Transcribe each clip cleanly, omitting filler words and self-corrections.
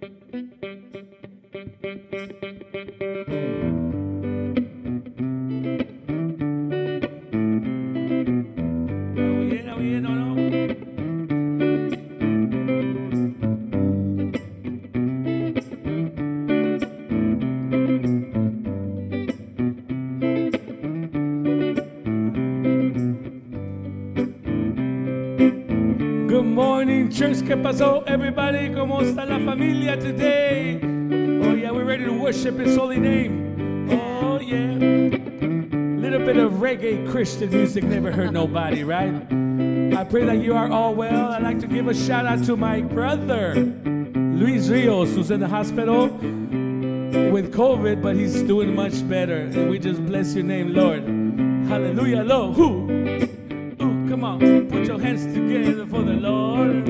Church, ¿qué pasó, everybody? ¿Cómo está la familia today? Oh yeah, we're ready to worship His holy name. Oh yeah. Little bit of reggae Christian music never hurt nobody, right? I pray that you are all well. I'd like to give a shout out to my brother, Luis Rios, who's in the hospital with COVID, but he's doing much better. And we just bless your name, Lord. Hallelujah, Lord. Come on, put your hands together for the Lord.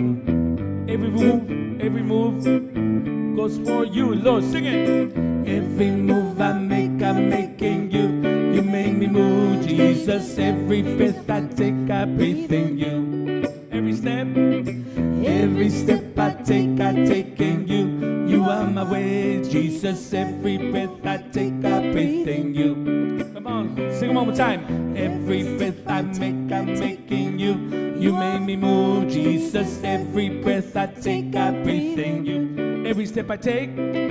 Every move goes for you, Lord. Sing it. Every move I make, I'm making you. You make me move, Jesus. Every breath I take, I breathe in you. Every step I take in you. You are my way, Jesus. Every breath I take, I breathe in you. Come on, sing it one more time. Every breath I make, I'm making you. You make me move, Jesus. Every breath I take, I breathe in you. Every step I take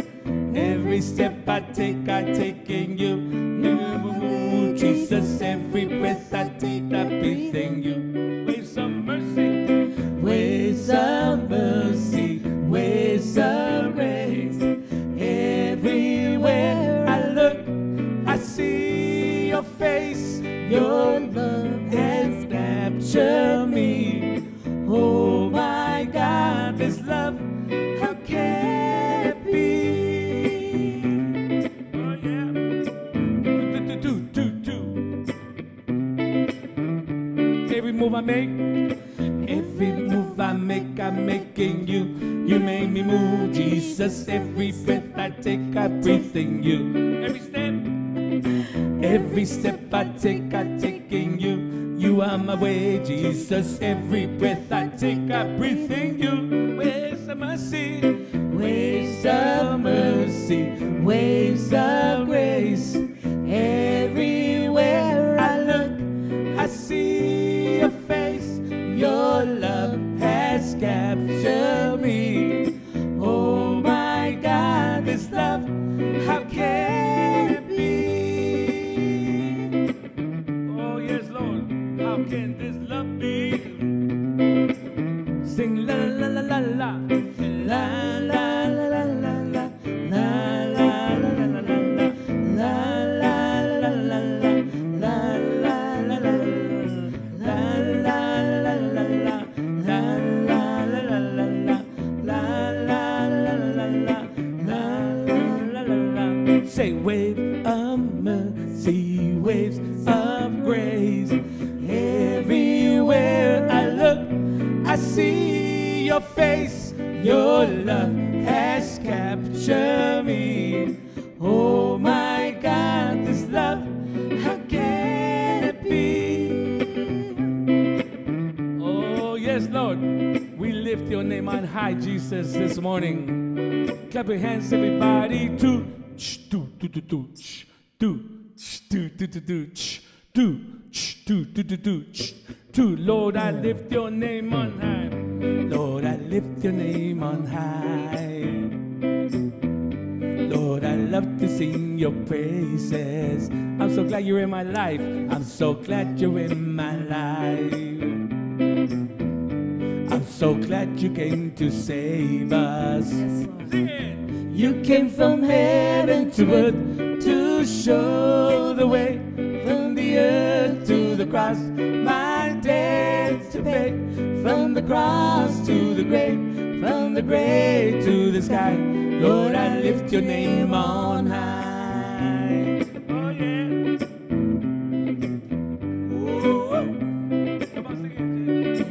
in you. You make me move, Jesus. Every breath I take, I breathe in you. Waves of mercy, waves of mercy, waves of grace. Everywhere I look, I see your face. Your love has captured me. Oh my God, this love, how can it be? Oh yeah. Every move I make, I'm making you. You make me move, Jesus. Every breath I take, I breathe in you. Every step I take in you. You are my way, Jesus. Every breath I take, I breathe in you. Waves of mercy, waves of mercy, waves of grace. Everywhere I look, I see your face. Your love has captured me. Oh my God, this love, how can it be? Oh yes, Lord, how can this love be? Sing la la la la la la la la la la la say wave of mercy, waves of grace. Everywhere I look, I see your face. Your love has captured me. Oh my God, this love, how can it be? Oh yes, Lord, we lift your name on high, Jesus, this morning. Clap your hands, everybody. Lord, I lift your name on high. Lord, I lift your name on high. Lord, I love to sing your praises. I'm so glad you're in my life. I'm so glad you're in my life. I'm so glad you came to save us. Sing it. You came from heaven to earth to show the way, from the earth to the cross, my debt to pay, from the cross to the grave, from the grave to the sky. Lord, I lift your name on high. Oh yeah. Ooh. Come on, sing it.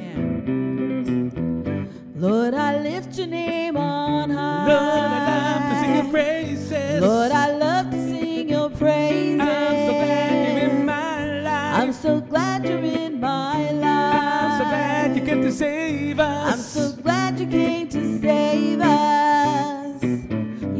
Yeah. Lord, I lift your name on high. Lord, I love to sing your praises. Lord, I love to sing your praises. I'm so glad you're in my life. I'm so glad you're in my life. I'm so glad you came to save us. I'm so glad you came to save us.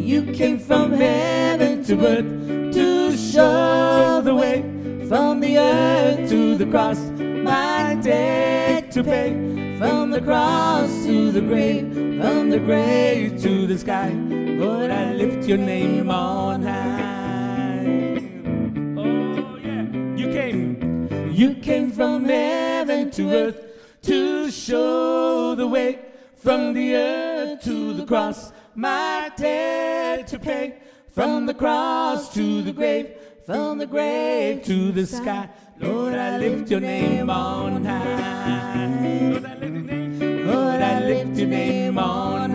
You came from heaven to earth to show the way. From the earth to the cross, my debt to pay. From the cross to the grave, from the grave to the sky, Lord, I lift your name on high. Oh yeah, You came from heaven to earth to show the way. From the earth to the cross, my debt to pay. From the cross to the grave, from the grave to the sky, Lord, I lift your name on high. Lord, I lift your name Lord,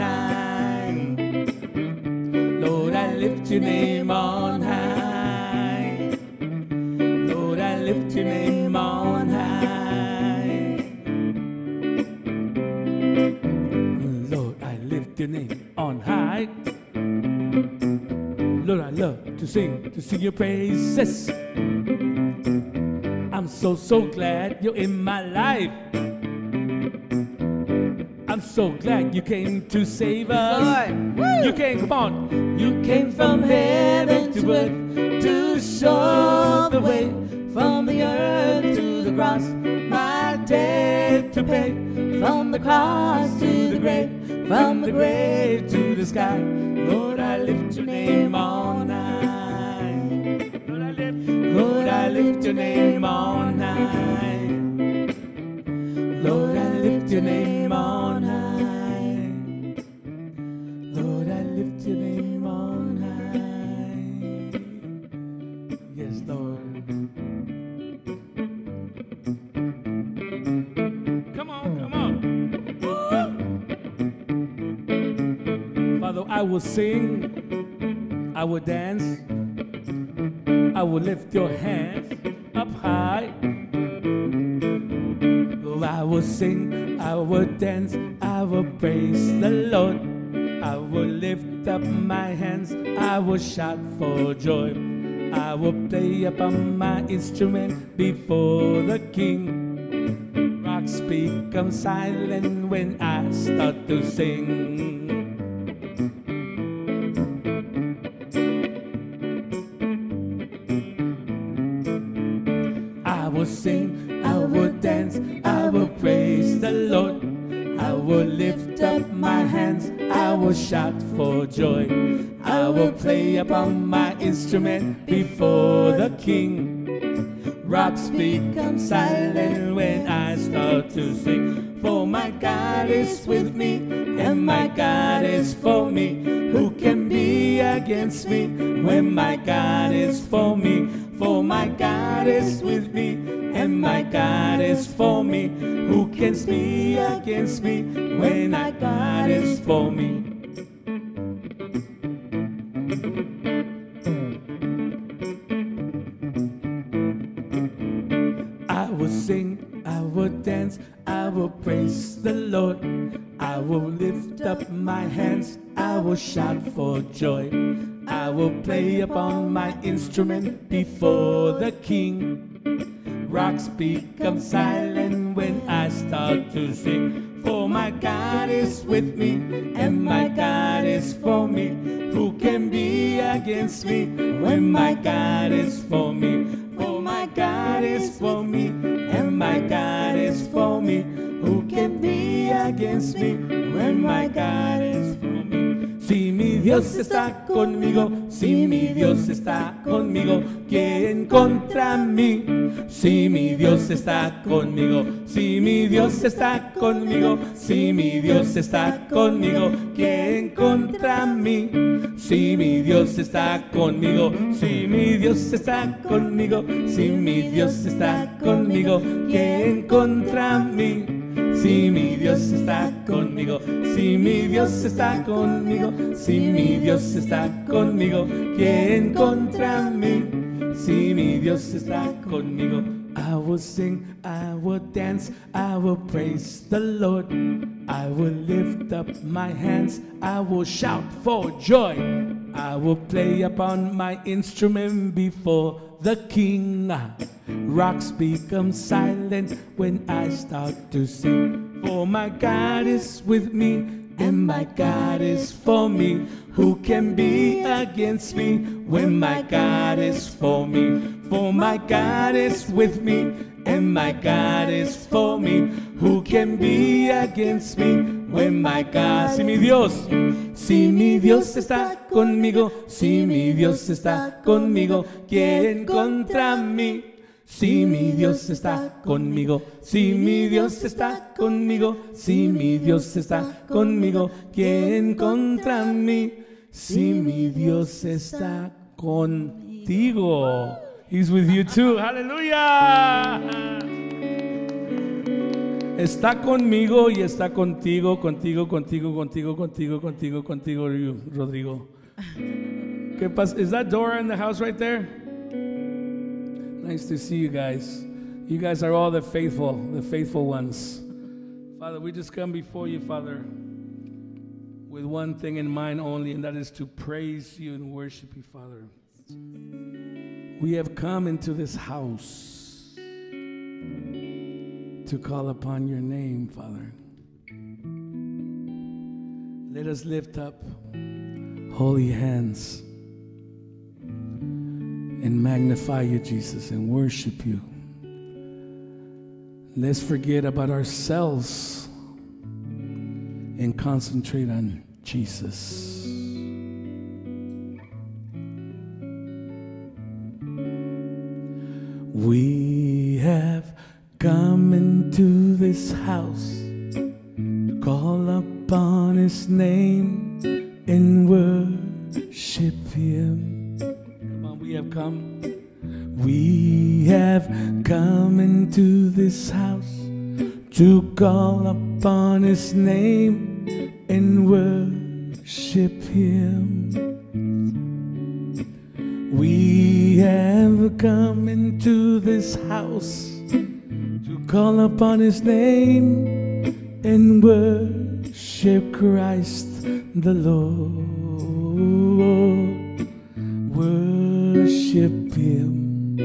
I lift your name on high. Lord, I lift your name on high. Lord, I lift your name on high. Lord, I love to sing your praises. I'm so glad you're in my life. I'm so glad you came to save us. You came, come on. You came from heaven to earth to show the way. From the earth to the cross, my debt to pay. From the cross to the grave, from the grave to the sky, Lord, I lift your name on high. Lord, I lift your name on high. Lord, I lift your name on high. Lord, I lift your name on high. Yes, Lord. Come on, come on. Father, I will sing, I will dance, I will lift your hands up high. Oh, I will sing, I will dance, I will praise the Lord. I will lift up my hands, I will shout for joy. I will play upon my instrument before the King. Rocks become silent when I start to sing. I will sing, I will dance, I will praise the Lord. I will lift up my hands, I will shout for joy. I will play upon my instrument before the King. Rocks become silent when I start to sing. For my God is with me, and my God is for me. Who can be against me when my God is for me? For my God is with me, and my God is for me. Who can be against me when my God is for me? I will sing, I will dance, I will praise the Lord. I will lift up my hands, I will shout for joy. I will play upon my instrument before the King. Rocks become silent when I start to sing. For my God is with me, and my God is for me. Who can be against me when my God is for me? For my God is for me, and my God is for me. Who can be against me when my God is for me? Si mi Dios está conmigo, si mi Dios está conmigo, ¿quién contra mí? Si mi Dios está conmigo, si mi Dios está conmigo, si mi Dios está conmigo, ¿quién contra mí? Si mi Dios está conmigo, si mi Dios está conmigo, si mi Dios está conmigo, ¿quién contra mí? Si mi Dios está conmigo, si mi Dios está conmigo, si mi Dios está conmigo, ¿quién contra mí? Si mi Dios está conmigo, I will sing, I will dance, I will praise the Lord. I will lift up my hands, I will shout for joy. I will play upon my instrument before the King. Rocks become silent when I start to sing. For my God is with me, and my God is for me. Who can be against me when my God is for me? For my God is with me, and my God is for me. Who can be against me when my God? Si mi Dios está conmigo, si mi Dios está conmigo, ¿quién contra mí? Si mi Dios está conmigo, si mi Dios está conmigo, si mi Dios está conmigo, ¿quién contra mí? Si mi Dios está contigo. He's with you too. Hallelujah. Está conmigo y está contigo, contigo, Rodrigo. ¿Qué pasa? Is that Dora in the house right there? Nice to see you guys. You guys are all the faithful ones. Father, we just come before you, Father, with one thing in mind only, and that is to praise you and worship you, Father. We have come into this house to call upon your name, Father. Let us lift up holy hands and magnify you, Jesus, and worship you. Let's forget about ourselves and concentrate on Jesus. We have come into this house to call upon his name and worship him. We have come. We have come into this house to call upon his name and worship him. We have come into this house to call upon his name and worship Christ the Lord. Worship him,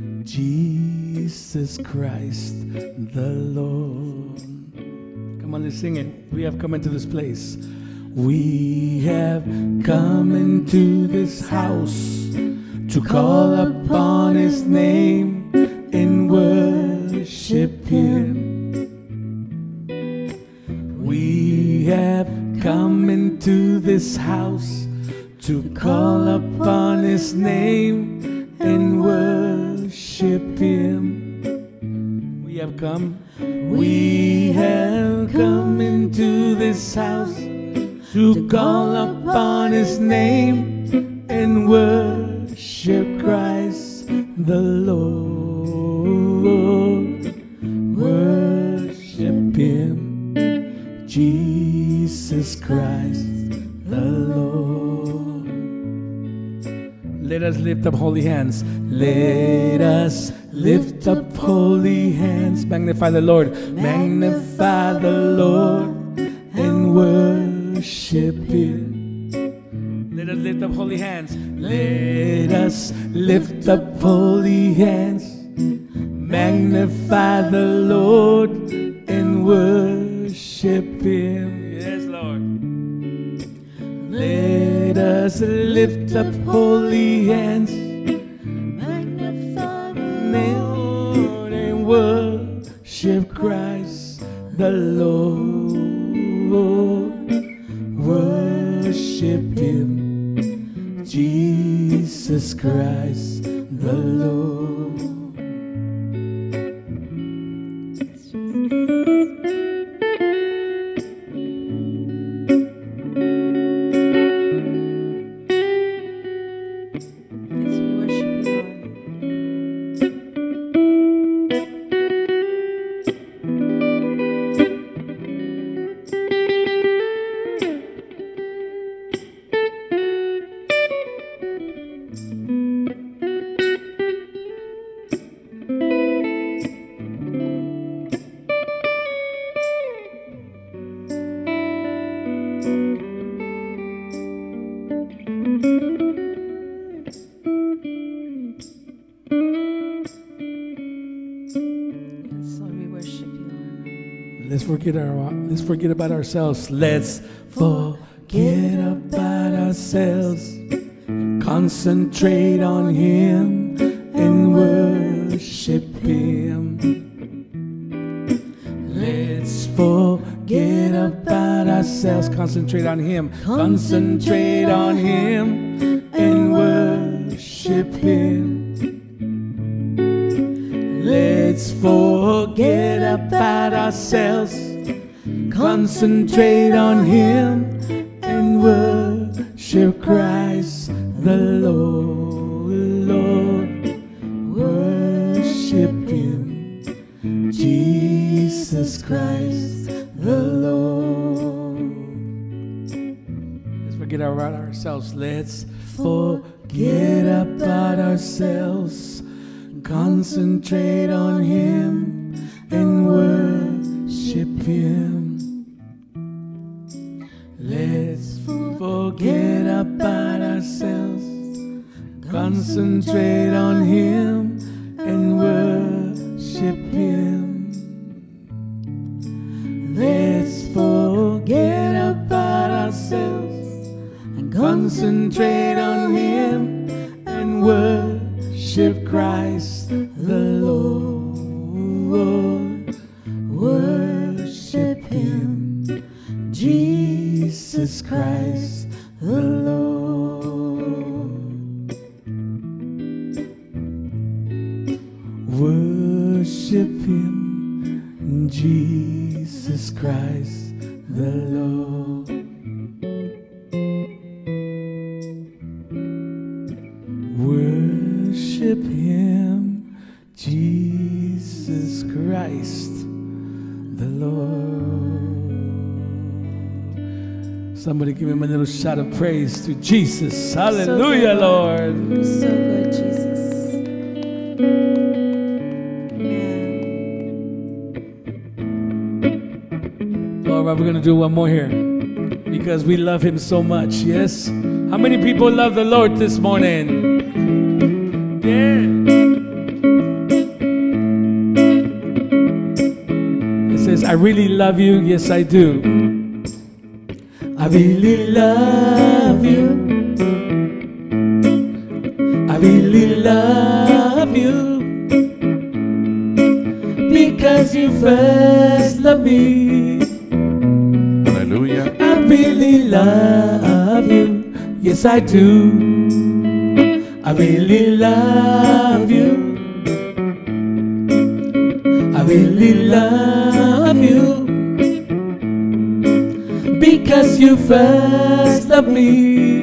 Jesus Christ the Lord. Come on, let's sing it. We have come into this place. We have come into this house to call upon his name and worship him. We have come into this house to call upon his name and worship him. We have come into this house to call upon his name and worship Christ the Lord. Worship him, Jesus Christ the Lord. Let us lift up holy hands. Let us lift up holy hands. Magnify the Lord. Magnify the Lord and worship him. Let us lift up holy hands. Let us lift up holy hands. Magnify the Lord and worship him. Yes, Lord. Let us lift up holy hands. Magnify the Lord and worship Christ the Lord. Worship him, Jesus Christ the Lord. forget about ourselves. Let's forget about ourselves. Concentrate on Him and worship Him. Let's forget about ourselves. Concentrate on Him. Concentrate on Him and worship Him. Let's forget about ourselves. Concentrate on Him and worship Christ the Lord. Worship Him, Jesus Christ the Lord. Let's forget about ourselves. Let's forget about ourselves. Concentrate on Him and worship Him. Let's forget about ourselves. Concentrate on Him and worship Him. Let's forget about ourselves and concentrate on Him and worship Christ the Lord. Worship Him, Jesus Christ the Lord. Worship Him, Jesus Christ the Lord. Worship Him, Jesus Christ the Lord. Somebody give Him a little shout of praise to Jesus. Hallelujah, so Lord. So good, Jesus. All right, we're going to do one more here because we love Him so much, yes? How many people love the Lord this morning? Yeah. It says, I really love you. Yes, I do. I really love you. I really love you because you first loved me. Hallelujah. I really love you. Yes, I do. I really love you. I really love you because you first loved me.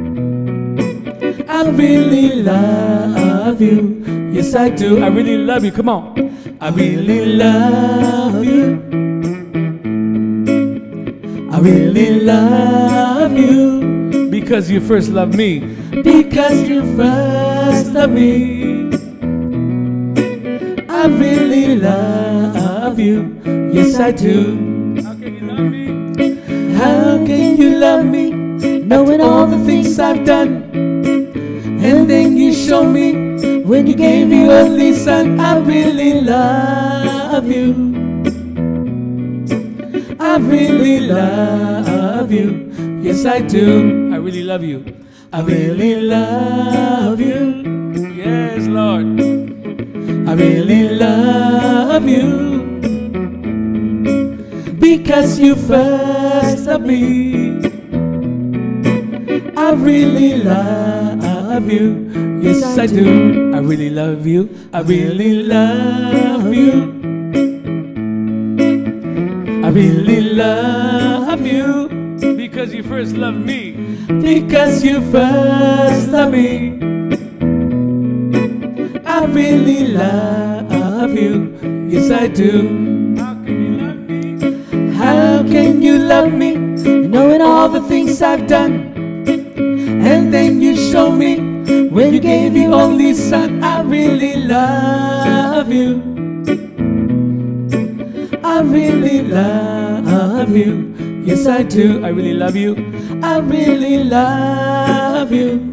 I really love you. Yes, I do. I really love you. Come on. I really love you. I really love you because you first loved me. Because you first loved me. I really love you. Yes, I do. How can you love me? How can you love me? Knowing all the things I've done. And then you show me when you gave your only son. I really love you. I really love you. Yes, I do. I really love you. I really love you. Yes, Lord. I really love you because you first loved me. I really love you. Yes, I do. I really love you. I really love you. I really love you because you first loved me. Because you first loved me. I really love you. Yes, I do. How can you love me? How can you love me? Knowing all the things I've done. And then you show me when you gave your only son. I really love you. I really love you. Yes, I do. I really love you. I really love you.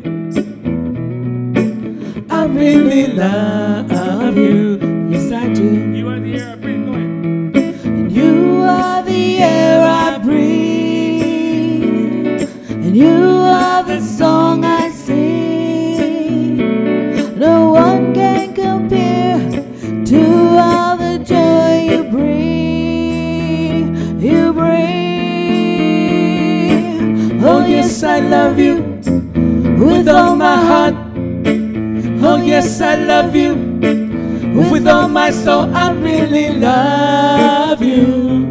I really love you. Yes, I do. You are the air I breathe. Go ahead. And you are And you are the song I sing. No one can compare to all the joy you bring. You bring. Oh yes, I love you with all my heart. Oh yes, I love you with all my soul. I really love you.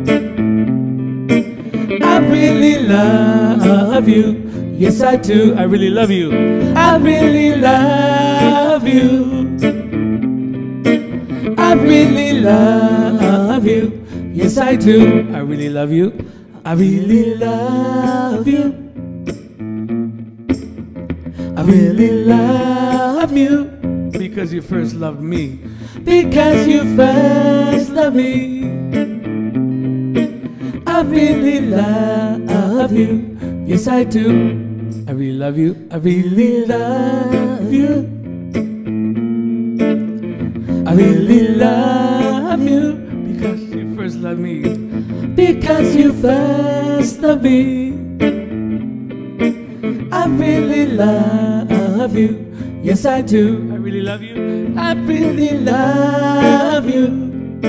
I really love you. Yes, I do. I really love you. I really love you. I really love you. Yes, I do. I really love you. I really love you. I really love you. Because you first loved me. Because you first loved me. I really love you. Yes, I do. I really love you. I Really love you. I really love you. because you first loved me. Because you first loved me. I really love you. Yes, I do. I really love you. I really love you.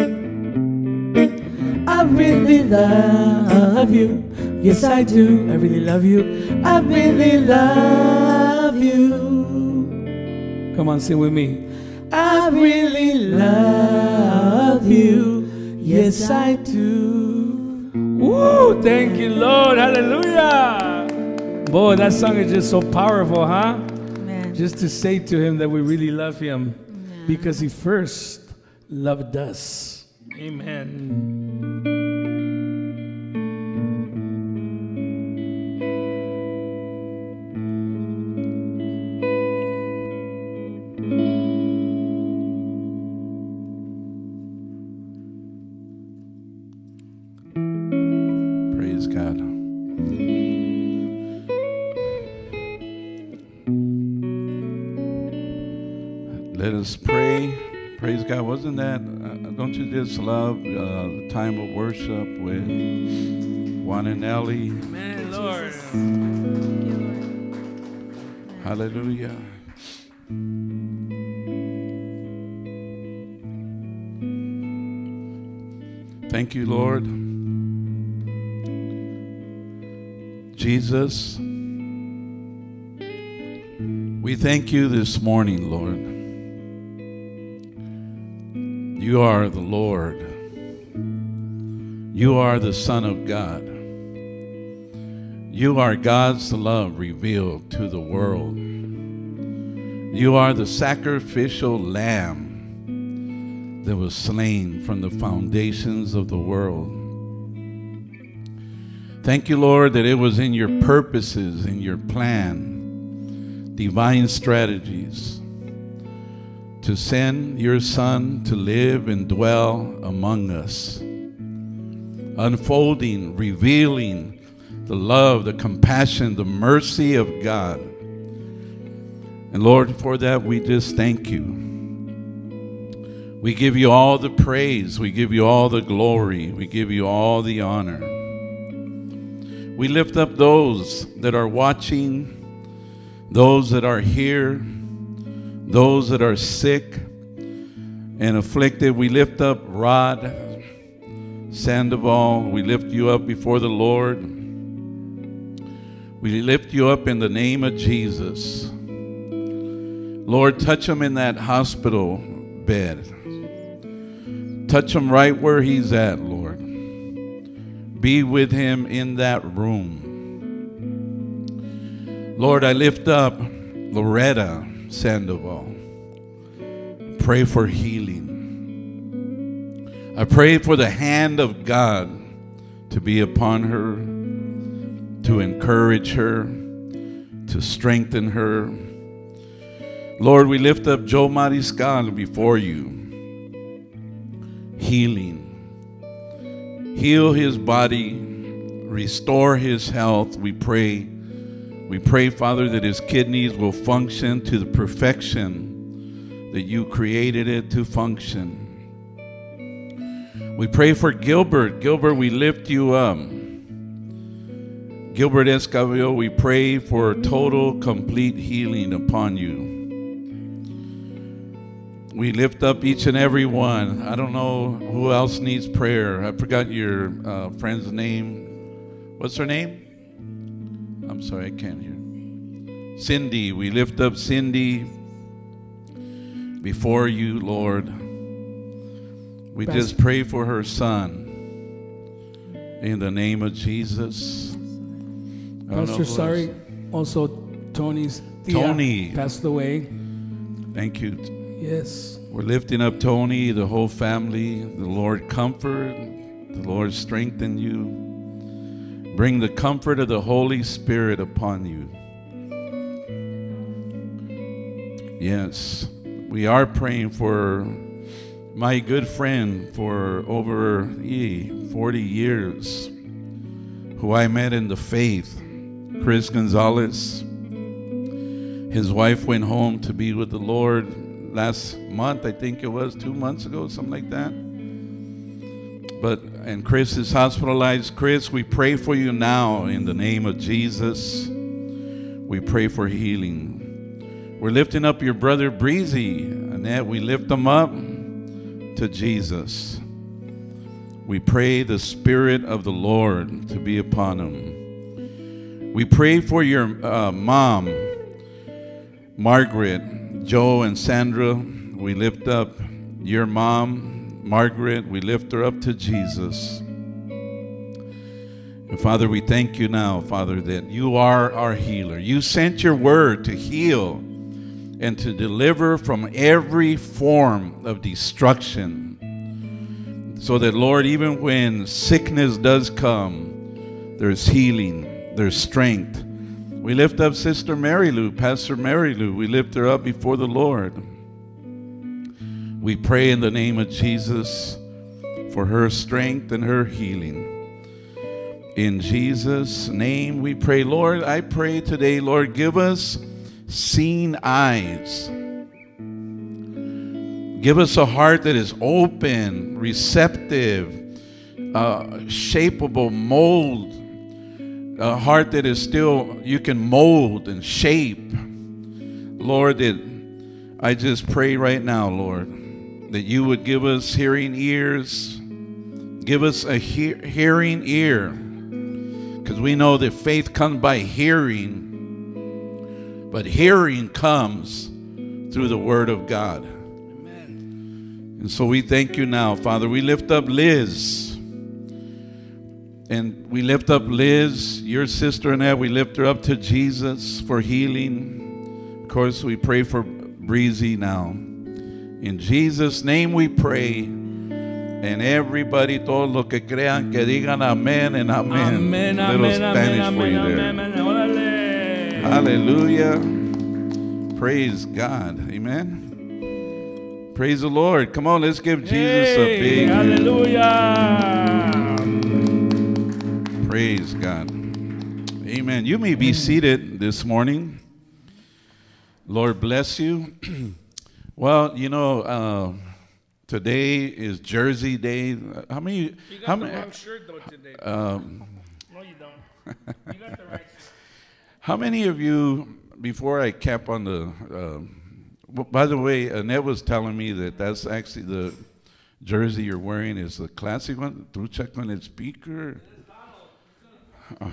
I really love you. Yes, I do. I really love you. I really love you. Come on, sing with me. I really love you. Yes, I do. Woo! Thank you, Lord. Hallelujah. Boy, that song is just so powerful, huh? Amen. Just to say to him that we really love him Amen. because he first loved us. Amen. Praise God. Let us pray. Praise God. Wasn't that, don't you just love the time of worship with Juan and Ellie? Amen, Lord. Hallelujah. Thank you, Lord. Jesus, we thank you this morning, Lord. You are the Lord. You are the Son of God. You are God's love revealed to the world. You are the sacrificial lamb that was slain from the foundations of the world. Thank you, Lord, that it was in your purposes, in your plan, divine strategies, to send your Son to live and dwell among us, unfolding, revealing the love, the compassion, the mercy of God. And Lord, for that we just thank you. We give you all the praise. We give you all the glory. We give you all the honor. We lift up those that are watching, those that are here, those that are sick and afflicted. We lift up Rod Sandoval. We lift you up before the Lord. We lift you up in the name of Jesus. Lord, touch him in that hospital bed. Touch him right where he's at, Lord. Be with him in that room. Lord, I lift up Loretta Sandoval. Pray for healing. I pray for the hand of God to be upon her, to encourage her, to strengthen her. Lord, we lift up Joe Mariscal before you. Healing. Heal his body, restore his health, we pray. We pray, Father, that his kidneys will function to the perfection that you created it to function. We pray for Gilbert. Gilbert, we lift you up. Gilbert Escavio, we pray for total, complete healing upon you. We lift up each and every one. I don't know who else needs prayer. I forgot your friend's name. What's her name? I'm sorry, I can't hear. Cindy. We lift up Cindy before you, Lord. We just pray for her son. In the name of Jesus. Pastor, sorry. Also, Tony's Tony passed away. Thank you. Yes. We're lifting up Tony, the whole family. The Lord comfort, the Lord strengthen you. Bring the comfort of the Holy Spirit upon you. Yes, we are praying for my good friend for over 40 years, who I met in the faith, Chris Gonzalez. His wife went home to be with the Lord last month, I think it was 2 months ago, something like that. And Chris is hospitalized. Chris, we pray for you now in the name of Jesus. We pray for healing. We're lifting up your brother Breezy, Annette. We lift them up to Jesus. We pray the Spirit of the Lord to be upon him. We pray for your mom, Margaret, Joe and Sandra. We lift up your mom, Margaret. We lift her up to Jesus. And Father, we thank you now, Father, that you are our healer. You sent your word to heal and to deliver from every form of destruction. So that, Lord, even when sickness does come, there's healing, there's strength. We lift up Sister Mary Lou, Pastor Mary Lou. We lift her up before the Lord. We pray in the name of Jesus for her strength and her healing. In Jesus' name we pray. Lord, I pray today, Lord, give us seeing eyes. Give us a heart that is open, receptive, shapeable, mold. A heart that is still, you can mold and shape. Lord, that I just pray right now, Lord, that you would give us hearing ears. Give us a hearing ear. Because we know that faith comes by hearing. But hearing comes through the word of God. Amen. And so we thank you now, Father. We lift up Liz. And we lift up Liz, your sister Annette. We lift her up to Jesus for healing. Of course, we pray for Breezy now. In Jesus' name we pray. And everybody, todos los que crean, que digan amén and amén. Amen, Little amen, Spanish amen, for you amen, there. amen, amen. Hallelujah. Praise God. Amen. Praise the Lord. Come on, let's give Jesus a big hallelujah. Praise God. Amen. You may be seated this morning. Lord bless you. Well, you know, today is Jersey Day. How many? You got the wrong shirt though today. No, you don't. You got the right shirt. How many of you, before I cap on the, by the way, Annette was telling me that that's actually the jersey you're wearing is the classic one. Do check on its speaker. Oh.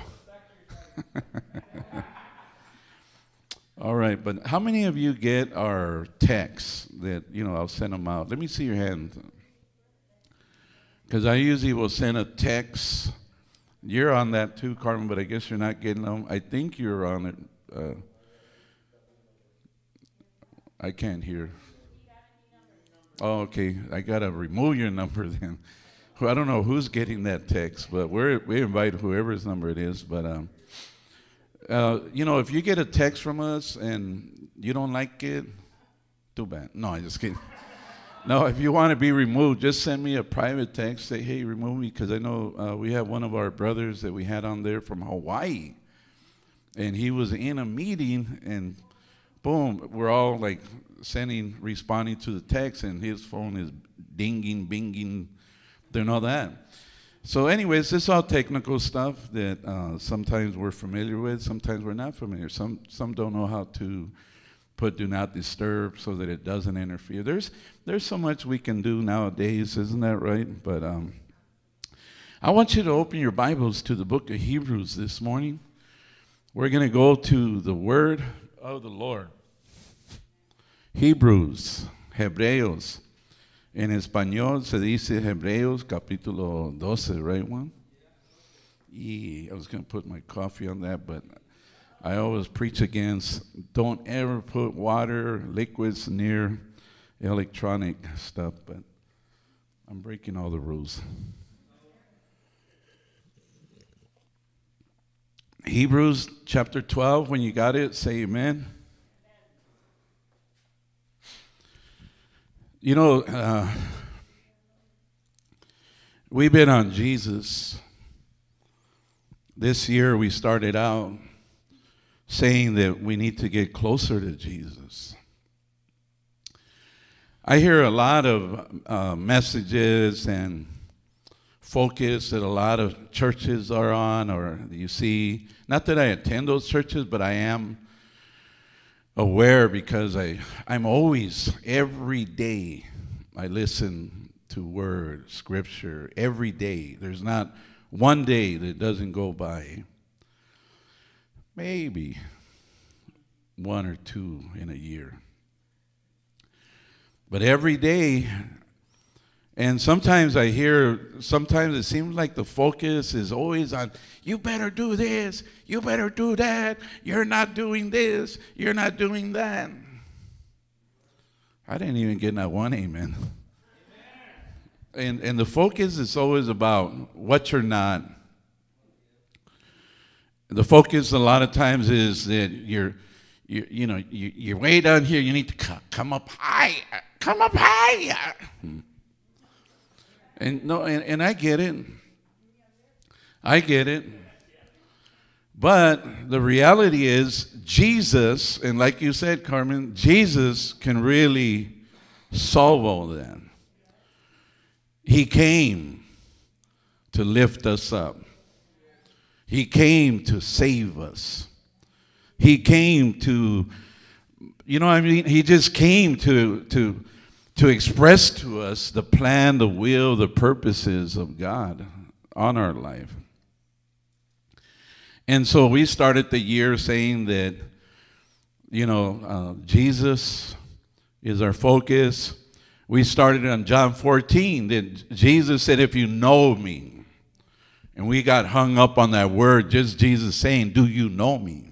All right, but how many of you get our texts that, you know, I'll send them out? Let me see your hand. Because I usually will send a text. You're on that too, Carmen, but I guess you're not getting them. I think you're on it. I can't hear. Oh, okay. I got to remove your number then. I don't know who's getting that text, but we invite whoever's number it is. But, you know, if you get a text from us and you don't like it, too bad. No, I'm just kidding. No, if you want to be removed, just send me a private text. Say, hey, remove me, because I know we have one of our brothers that we had on there from Hawaii. And he was in a meeting, and boom, we're all like responding to the text, and his phone is dinging, binging, and all that. So anyways, this is all technical stuff that sometimes we're familiar with, sometimes we're not familiar. Some don't know how to put do not disturb so that it doesn't interfere. There's so much we can do nowadays, isn't that right? But I want you to open your Bibles to the book of Hebrews this morning. We're going to go to the word of the Lord. Hebrews, Hebreos. En español se dice Hebreos capítulo 12, right one? Yeah, I was going to put my coffee on that, but I always preach against don't ever put water, liquids near electronic stuff, but I'm breaking all the rules. Hebrews chapter 12, when you got it, say amen. You know, we've been on Jesus. This year we started out saying that we need to get closer to Jesus. I hear a lot of messages and focus that a lot of churches are on, or you see, not that I attend those churches, but I am aware because I'm always, every day, I listen to word, scripture, every day. There's not one day that doesn't go by. Maybe one or two in a year. But every day, and sometimes sometimes it seems like the focus is always on, you better do this, you better do that, you're not doing this, you're not doing that. I didn't even get that one amen. And the focus is always about what you're not. The focus a lot of times is that you're way down here, you need to come up high, come up higher. And I get it. I get it. But the reality is Jesus, and like you said, Carmen, Jesus can really solve all that. He came to lift us up. He came to save us. He came to, he just came to express to us the plan, the will, the purposes of God on our life. And so we started the year saying that, Jesus is our focus. We started on John 14 that Jesus said, if you know me. And we got hung up on that word, just Jesus saying, do you know me?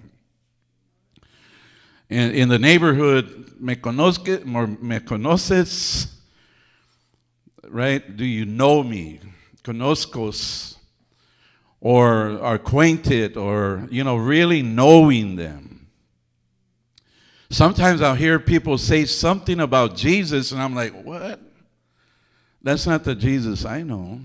In the neighborhood, me conoces, right? Do you know me? Conozcos, or are acquainted, or, really knowing them. Sometimes I'll hear people say something about Jesus, and I'm like, what? That's not the Jesus I know.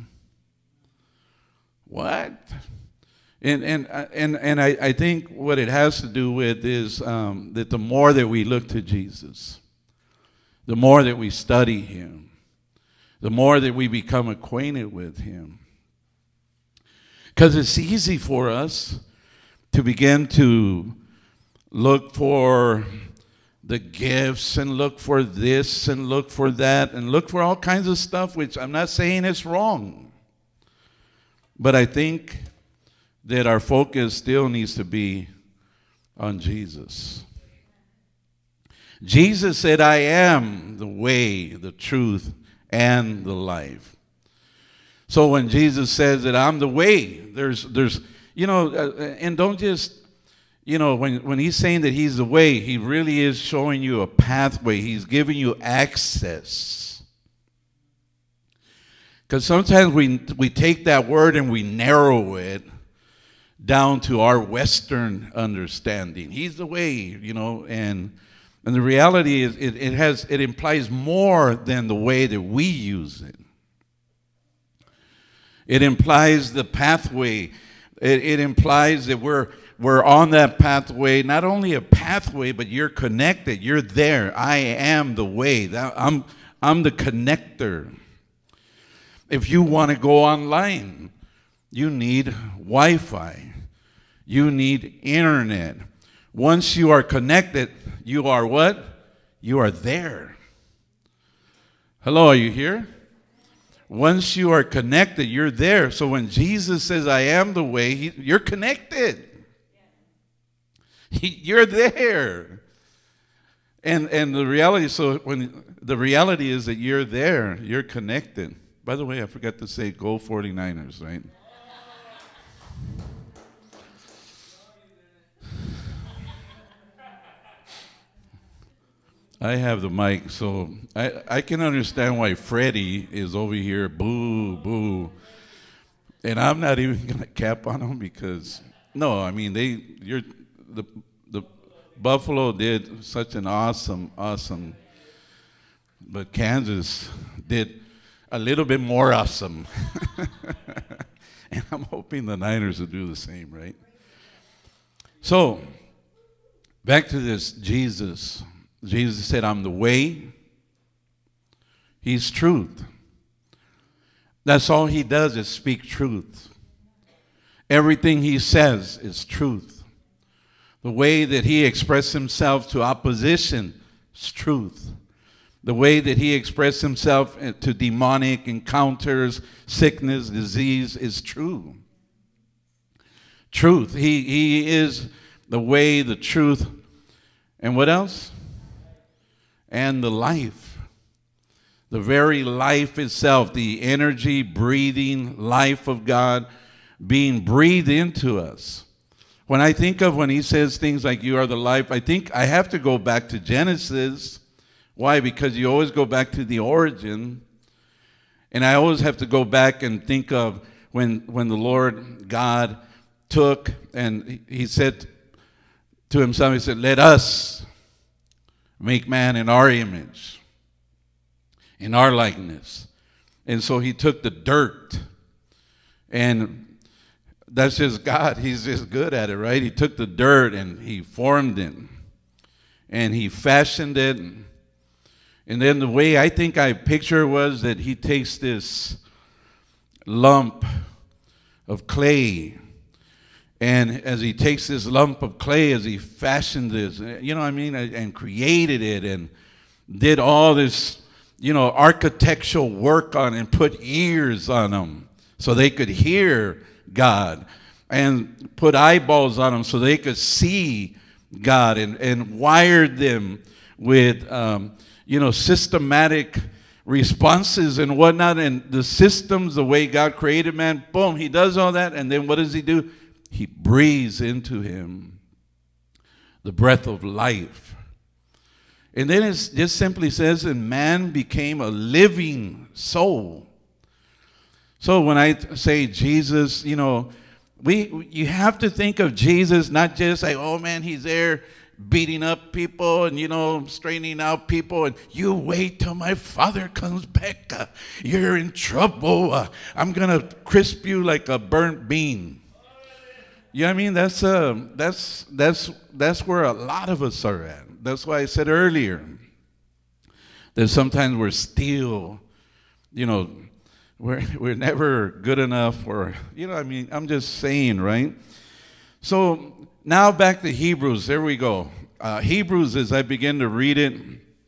What? And I think what it has to do with is that the more that we look to Jesus, the more that we study him, the more that we become acquainted with him. Because it's easy for us to begin to look for the gifts and look for this and look for that and look for all kinds of stuff, which I'm not saying it's wrong. But I think that our focus still needs to be on Jesus. Jesus said, I am the way, the truth, and the life. So when Jesus says that I'm the way, there's and don't just, when he's saying that he's the way, he really is showing you a pathway. He's giving you access. Because sometimes we take that word and we narrow it down to our Western understanding. He's the way, and the reality is it implies more than the way that we use it. It implies the pathway. It implies that we're on that pathway, not only a pathway, but you're connected. You're there. I am the way. I'm the connector. If you want to go online, you need Wi-Fi. You need internet. Once you are connected, you are what? You are there. Hello, are you here? Once you are connected, you're there. So when Jesus says, I am the way, you're connected. You're there. And the reality, so when the reality is that you're there, you're connected. By the way, I forgot to say, go 49ers, right? I have the mic, so I can understand why Freddie is over here, boo, boo. And I'm not even going to cap on him because, no, I mean, the Buffalo did such an awesome, but Kansas did a little bit more awesome. And I'm hoping the Niners will do the same, right? So, back to this Jesus. Jesus said, I'm the way. He's truth. That's all he does is speak truth. Everything he says is truth. The way that he expressed himself to opposition is truth. The way that he expressed himself to demonic encounters, sickness, disease is true. Truth. He is the way, the truth, and what else? And the life. The very life itself, the energy, breathing life of God being breathed into us. When I think of when he says things like you are the life, I think I have to go back to Genesis. Why? Because you always go back to the origin. And I always have to go back and think of when the Lord God took and he said to himself, he said, let us make man in our image, in our likeness. And so he took the dirt, and that's just God. He's just good at it, right? He took the dirt and he formed it, and he fashioned it. And then the way I think I picture was that he takes this lump of clay, and as he takes this lump of clay, as he fashioned this, you know what I mean, and created it and did all this, you know, architectural work on it and put ears on them so they could hear God, and put eyeballs on them so they could see God, and wired them with, you know, systematic responses and whatnot, and the systems, the way God created man, boom, he does all that, and then what does he do? He breathes into him the breath of life. And then it just simply says, and man became a living soul. So when I say Jesus, you know, you have to think of Jesus not just like, oh man, he's there beating up people and, you know, straightening out people, and you wait till my father comes back. You're in trouble. I'm going to crisp you like a burnt bean. You know what I mean? That's where a lot of us are at. That's why I said earlier that sometimes we're still, you know, we're never good enough, or, you know what I mean? I'm just saying, right? So now back to Hebrews. There we go. Hebrews, as I begin to read it,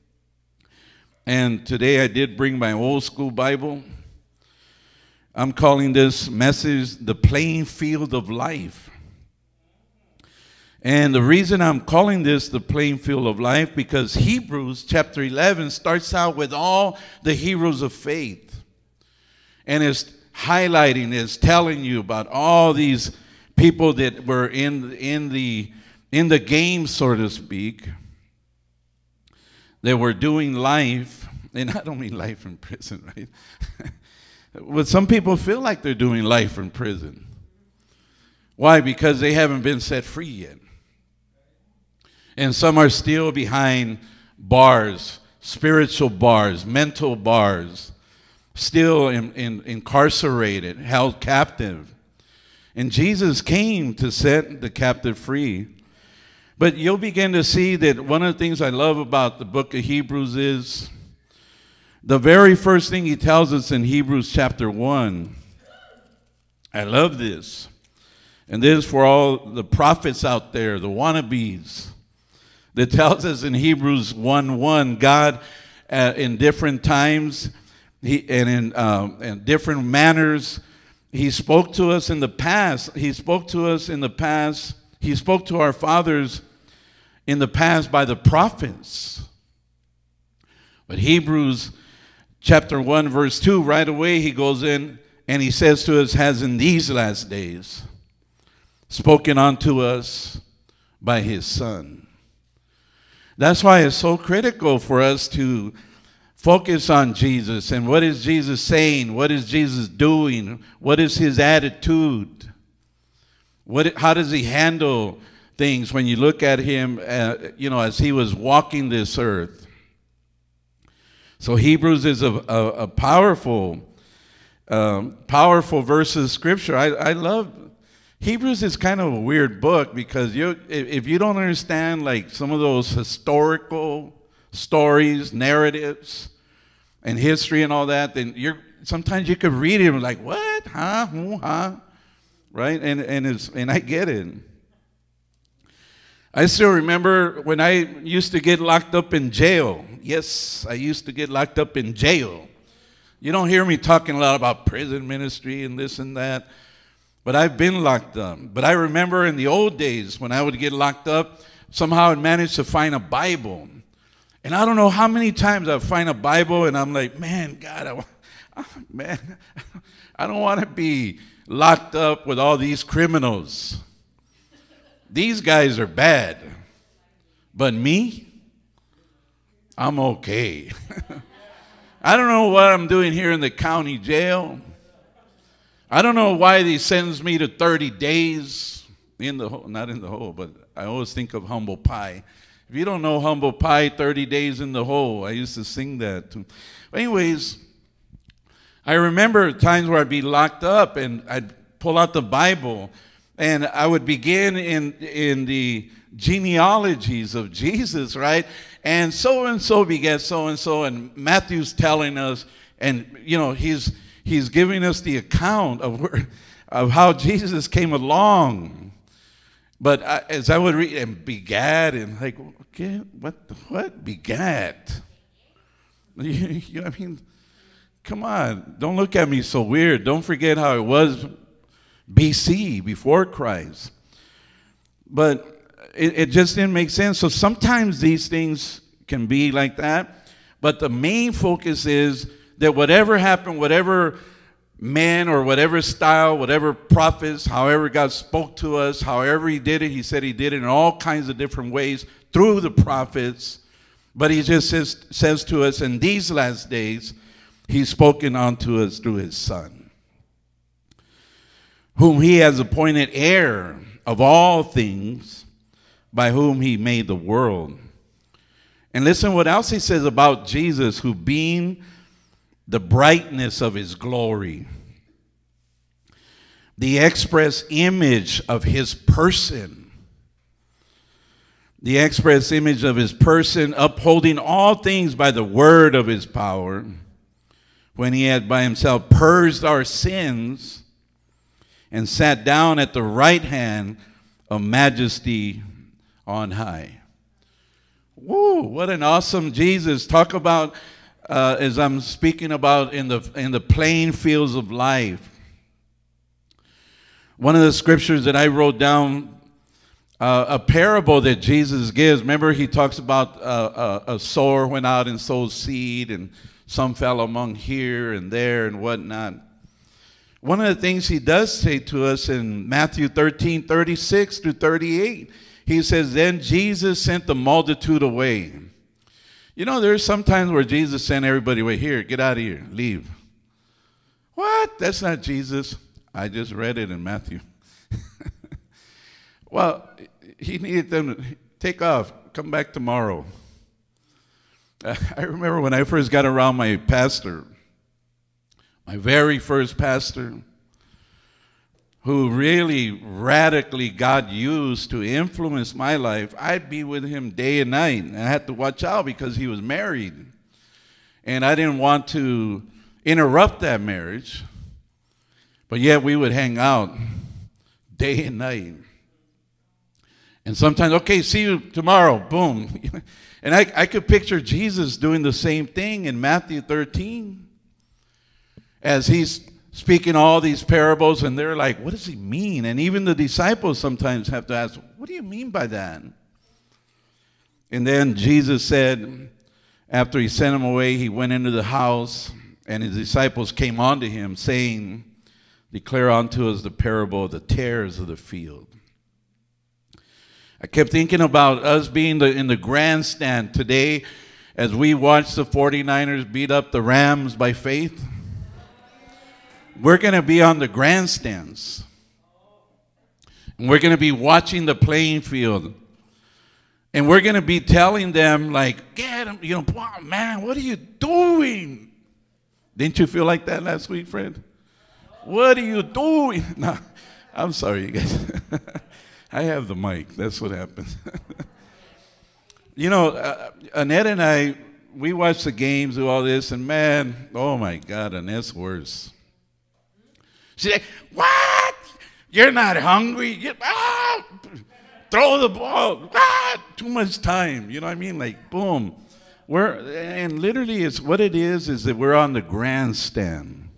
and today I did bring my old school Bible. I'm calling this message the playing field of life. And the reason I'm calling this the playing field of life, because Hebrews chapter 11 starts out with all the heroes of faith. And it's highlighting, it's telling you about all these people that were in the game, so to speak, that were doing life. And I don't mean life in prison, right? But some people feel like they're doing life in prison. Why? Because they haven't been set free yet. And some are still behind bars, spiritual bars, mental bars, still incarcerated, held captive. And Jesus came to set the captive free. But you'll begin to see that one of the things I love about the book of Hebrews is the very first thing he tells us in Hebrews chapter 1. I love this. And this is for all the prophets out there, the wannabes. That tells us in Hebrews 1:1, God in different times in different manners, He spoke to us in the past. He spoke to us in the past. He spoke to our fathers in the past by the prophets. But Hebrews chapter 1, verse 2, right away he goes in and he says to us, has in these last days spoken unto us by His Son. That's why it's so critical for us to focus on Jesus and what is Jesus saying, what is Jesus doing, what is His attitude, how does He handle things when you look at Him, as He was walking this earth. So Hebrews is a powerful verse of Scripture. I love Hebrews. Is kind of a weird book because if you don't understand like some of those historical stories, narratives, and history and all that, then sometimes you could read it and like, what? Huh? Who? Huh? Right? And I get it. I still remember when I used to get locked up in jail. Yes, I used to get locked up in jail. You don't hear me talking a lot about prison ministry and this and that, but I've been locked up. But I remember in the old days when I would get locked up, somehow I'd manage to find a Bible. And I don't know how many times I'd find a Bible and I'm like, man, God, I don't want to be locked up with all these criminals. These guys are bad. But me, I'm okay. I don't know what I'm doing here in the county jail. I don't know why they sentence me to 30 days in the hole, not in the hole, but I always think of Humble Pie. If you don't know Humble Pie, 30 days in the hole, I used to sing that too. But anyways, I remember times where I'd be locked up and I'd pull out the Bible and I would begin in the genealogies of Jesus, right? And so begat so-and-so, and Matthew's telling us, and he's giving us the account of how Jesus came along. But as I would read, and begat, and like, okay, what begat? I mean, come on, don't look at me so weird. Don't forget how it was BC, before Christ. But it just didn't make sense. So sometimes these things can be like that. But the main focus is that whatever happened, whatever man or whatever style, whatever prophets, however God spoke to us, however He did it, He said He did it in all kinds of different ways through the prophets. But He just says to us, in these last days, He's spoken unto us through His Son, whom He has appointed heir of all things, by whom He made the world. And listen what else He says about Jesus, who being the brightness of His glory, the express image of His person, the express image of His person, upholding all things by the word of His power, when He had by Himself purged our sins and sat down at the right hand of majesty on high. Woo, what an awesome Jesus. Talk about, as I'm speaking about in the plain fields of life. One of the scriptures that I wrote down, a parable that Jesus gives. Remember, He talks about a sower went out and sowed seed, and some fell among here and there and whatnot. One of the things He does say to us in Matthew 13:36 through 38, He says, then Jesus sent the multitude away. You know, there's some times where Jesus sent everybody away. Here, get out of here, leave. What? That's not Jesus. I just read it in Matthew. Well, He needed them to take off, come back tomorrow. I remember when I first got around my pastor, my very first pastor, who really radically God used to influence my life. I'd be with him day and night, and I had to watch out because he was married. And I didn't want to interrupt that marriage. But yet we would hang out day and night. And sometimes, okay, see you tomorrow, boom. And I could picture Jesus doing the same thing in Matthew 13. As he's speaking all these parables, and they're like, what does he mean? And even the disciples sometimes have to ask, what do you mean by that? And then Jesus said, after he sent him away, he went into the house, and his disciples came unto him, saying, declare unto us the parable of the tares of the field. I kept thinking about us being in the grandstand today as we watch the 49ers beat up the Rams by faith. We're going to be on the grandstands. And we're going to be watching the playing field. And we're going to be telling them, like, get them, you know, wow, man, what are you doing? Didn't you feel like that last week, friend? What are you doing? No, I'm sorry, you guys. I have the mic. That's what happens. You know, Annette and I, we watch the games and all this, and man, oh my God, Annette's worse. She's like, what? You're not hungry? Throw the ball. Too much time. You know what I mean? Like, boom. And literally, it's what it is that we're on the grandstand.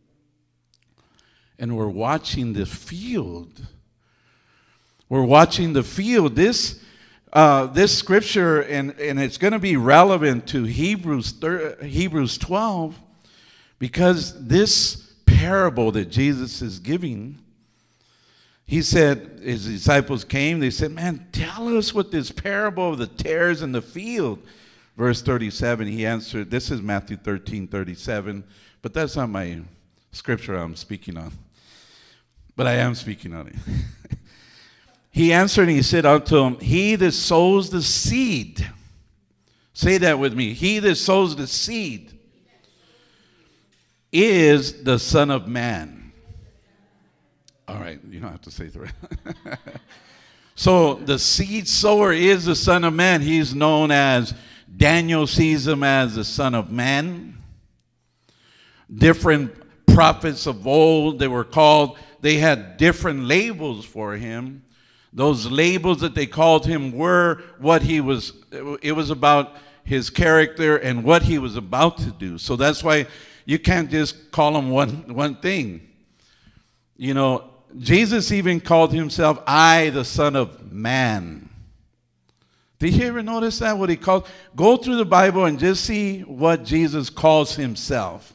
And we're watching the field. We're watching the field. This scripture, and it's going to be relevant to Hebrews 12, because this parable that Jesus is giving, he said, his disciples came, they said, man, tell us what this parable of the tares in the field. Verse 37, he answered, this is Matthew 13:37, but that's not my scripture I'm speaking on. But I am speaking on it. He answered and he said unto him, he that sows the seed, say that with me, he that sows the seed is the Son of Man. All right, you don't have to say the rest. So the seed sower is the Son of Man. He's known as, Daniel sees him as the Son of Man. Different prophets of old, they were called, they had different labels for him. Those labels that they called him were what he was, it was about his character and what he was about to do. So that's why you can't just call him one thing. You know, Jesus even called himself, I, the Son of Man. Did you ever notice that? What he called? Go through the Bible and just see what Jesus calls himself.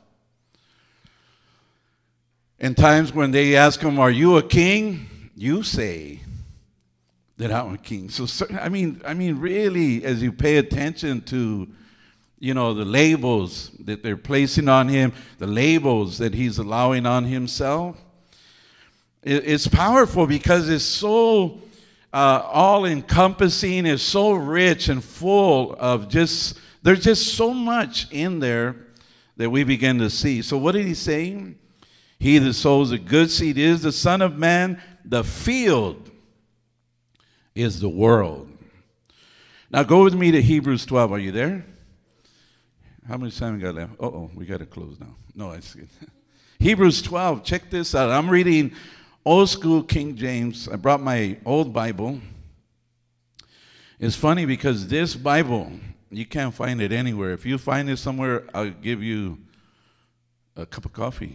In times when they ask him, are you a king? You say that I'm a king. So, I mean, really, as you pay attention to, you know, the labels that they're placing on him, the labels that he's allowing on himself, it's powerful because it's so all-encompassing, it's so rich and full of just, there's just so much in there that we begin to see. So what did he say? He that sows a good seed is the Son of Man. The field is the world. Now go with me to Hebrews 12. Are you there? How much time we got left? Uh-oh, we got to close now. No, it's good. Hebrews 12, check this out. I'm reading old school King James. I brought my old Bible. It's funny because this Bible, you can't find it anywhere. If you find it somewhere, I'll give you a cup of coffee.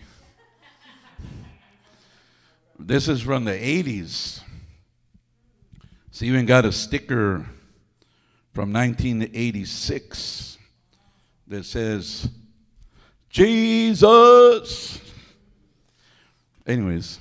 This is from the 80s. It's even got a sticker from 1986 that says, Jesus. Anyways,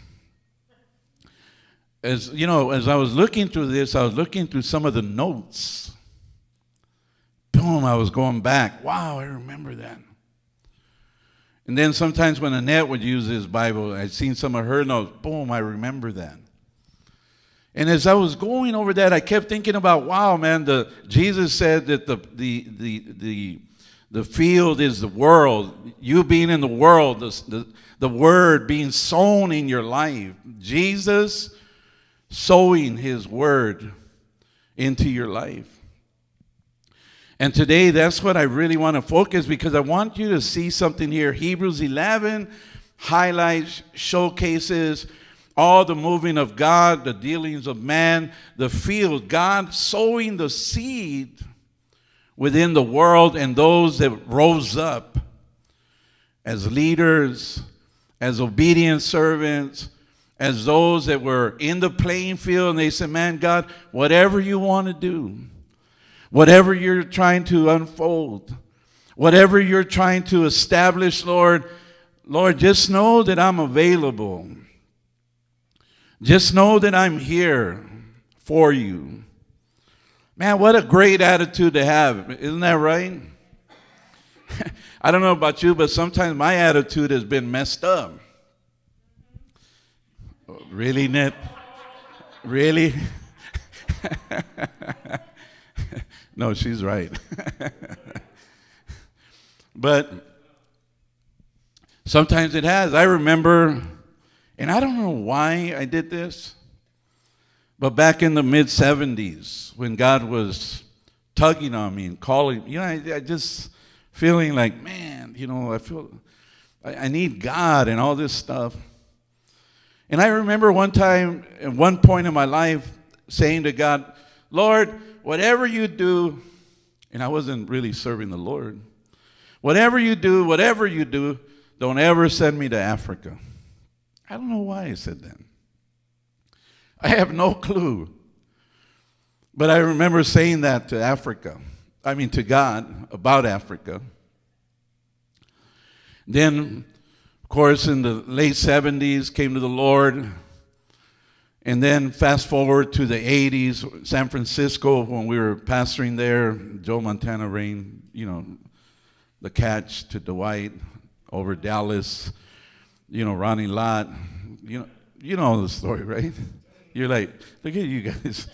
as you know, as I was looking through this, I was looking through some of the notes. Boom, I was going back. Wow, I remember that. And then sometimes when Annette would use this Bible, I'd seen some of her notes. Boom, I remember that. And as I was going over that, I kept thinking about, wow, man, Jesus said that the field is the world. You being in the world, the word being sown in your life. Jesus sowing his word into your life. And today, that's what I really want to focus, because I want you to see something here. Hebrews 11, highlights, showcases all the moving of God, the dealings of man, the field, God sowing the seed within the world and those that rose up as leaders, as obedient servants, as those that were in the playing field, and they said, man, God, whatever you want to do, whatever you're trying to unfold, whatever you're trying to establish, Lord, just know that I'm available. Just know that I'm here for you. Man, what a great attitude to have. Isn't that right? I don't know about you, but sometimes my attitude has been messed up. Really, Nip? Really? No, she's right. But sometimes it has. I remember, and I don't know why I did this, but back in the mid-70s, when God was tugging on me and calling, you know, I just feeling like, man, you know, I feel I need God and all this stuff. And I remember one time, at one point in my life, saying to God, Lord, whatever you do, and I wasn't really serving the Lord, whatever you do, don't ever send me to Africa. I don't know why I said that. I have no clue. But I remember saying that to to God about Africa. Then, of course, in the late 70s, came to the Lord. And then fast forward to the 80s, San Francisco, when we were pastoring there, Joe Montana Rain, you know, the catch to Dwight, over Dallas, you know, Ronnie Lott, you know the story, right? You're like, look at you guys.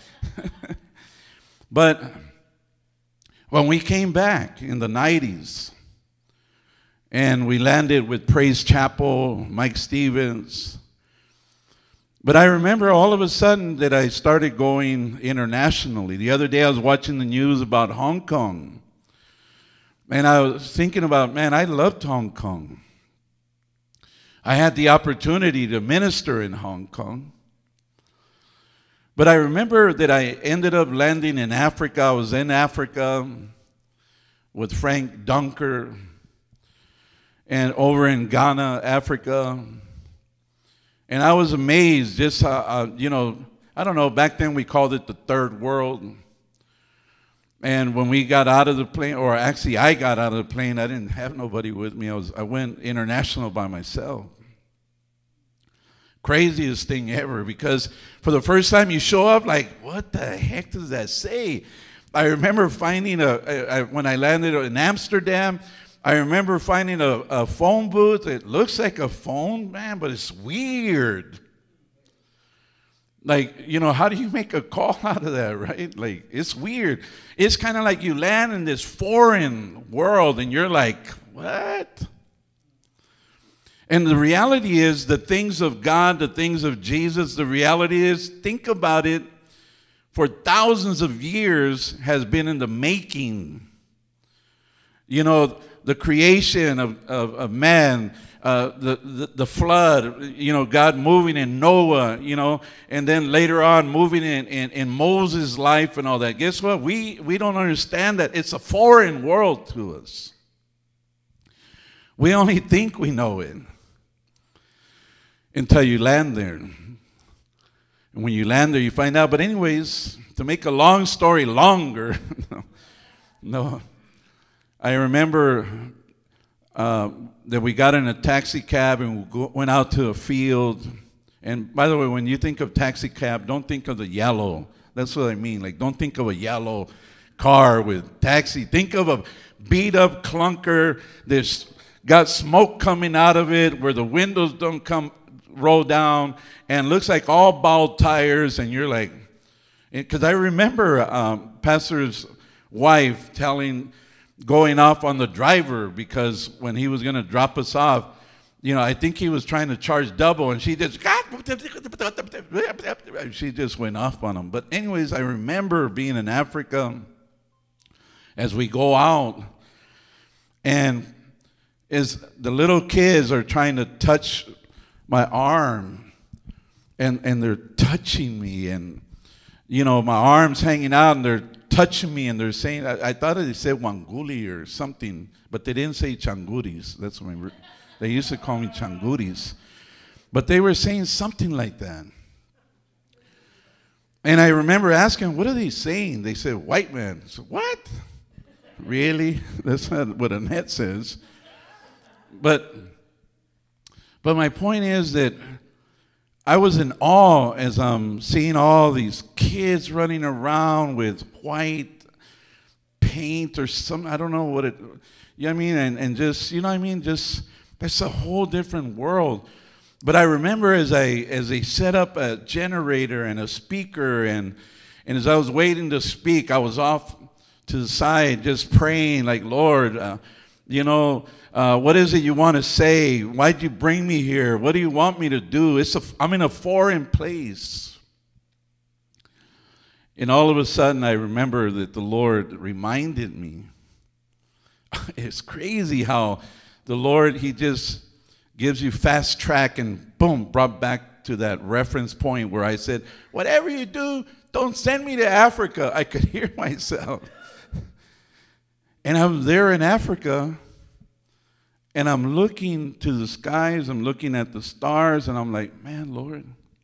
But when we came back in the 90s, and we landed with Praise Chapel, Mike Stevens, but I remember all of a sudden that I started going internationally. The other day I was watching the news about Hong Kong, and I was thinking about, man, I loved Hong Kong. I had the opportunity to minister in Hong Kong. But I remember that I ended up landing in Africa. I was in Africa with Frank Dunker and over in Ghana, Africa. And I was amazed just how, you know, I don't know, back then we called it the third world. And when we got out of the plane, or actually I got out of the plane, I didn't have nobody with me. I went international by myself. Craziest thing ever, because for the first time you show up like, what the heck does that say? I remember finding when I landed in Amsterdam, I remember finding a phone booth. It looks like a phone, man, but it's weird. Like, you know, how do you make a call out of that, right? Like, it's weird. It's kind of like you land in this foreign world and you're like, what? And the reality is the things of God, the things of Jesus, the reality is, think about it, for thousands of years has been in the making. You know, the creation of man, the flood, you know, God moving in Noah, you know, and then later on moving in Moses' life and all that. Guess what? We don't understand that. It's a foreign world to us. We only think we know it until you land there. And when you land there, you find out. But anyways, to make a long story longer, no, I remember that we got in a taxi cab and we went out to a field. And by the way, when you think of taxi cab, don't think of the yellow. That's what I mean. Like, don't think of a yellow car with taxi. Think of a beat-up clunker that's got smoke coming out of it, where the windows don't roll down, and looks like all bald tires. And you're like, because I remember Pastor's wife going off on the driver, because when he was going to drop us off, you know, I think he was trying to charge double, and she just went off on him. But anyways, I remember being in Africa as we go out, and is the little kids are trying to touch my arm, and they're touching me, and you know, my arm's hanging out, and they're touching me, and they're saying, I thought they said wanguli or something, but they didn't say changuris. That's what they used to call me changuris. But they were saying something like that. And I remember asking, what are they saying? They said, white man. So, what? Really? That's not what Annette says. But my point is that I was in awe as I'm seeing all these kids running around with white paint or something. I don't know what it, you know what I mean? And just, you know what I mean? Just, that's a whole different world. But I remember as they set up a generator and a speaker, and as I was waiting to speak, I was off to the side just praying like, Lord, you know, what is it you want to say? Why'd you bring me here? What do you want me to do? I'm in a foreign place. And all of a sudden, I remember that the Lord reminded me. It's crazy how the Lord, he just gives you fast track and boom, brought back to that reference point where I said, whatever you do, don't send me to Africa. I could hear myself. And I'm there in Africa, and I'm looking to the skies, I'm looking at the stars, and I'm like, man, Lord,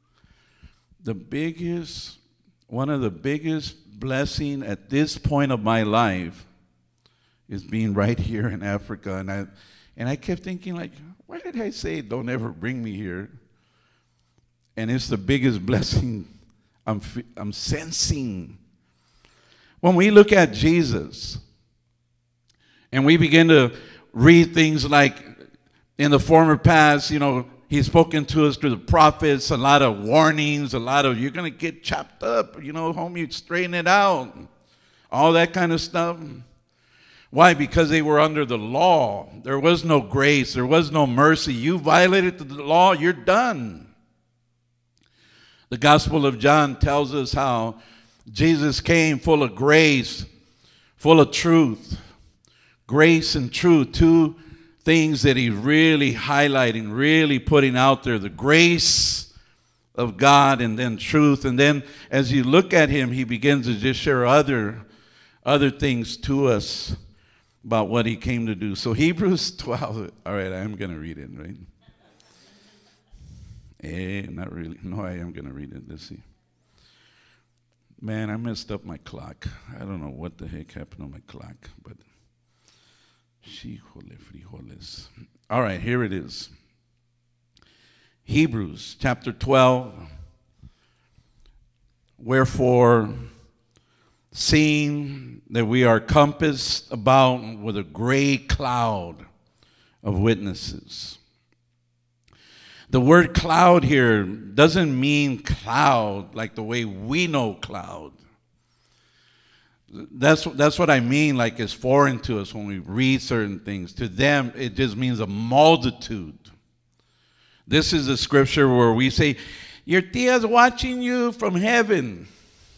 one of the biggest blessing at this point of my life is being right here in Africa. And I kept thinking, like, why did I say, don't ever bring me here? And it's the biggest blessing I'm sensing. When we look at Jesus, and we begin to read things like in the former past, you know, he's spoken to us through the prophets, a lot of warnings, a lot of, you're going to get chopped up, you know, homie, straighten it out, all that kind of stuff. Why? Because they were under the law. There was no grace. There was no mercy. You violated the law, you're done. The Gospel of John tells us how Jesus came full of grace, full of truth. Grace and truth, two things that he's really highlighting, really putting out there. The grace of God, and then truth. And then as you look at him, he begins to just share other things to us about what he came to do. So Hebrews 12, all right, I am going to read it, right? Not really. No, I am going to read it. Let's see. Man, I messed up my clock. I don't know what the heck happened on my clock, but frijoles. All right, here it is. Hebrews chapter 12. Wherefore, seeing that we are compassed about with a great cloud of witnesses. The word cloud here doesn't mean cloud like the way we know cloud. That's what I mean, like it's foreign to us when we read certain things. To them, it just means a multitude. This is a scripture where we say, your tia's watching you from heaven.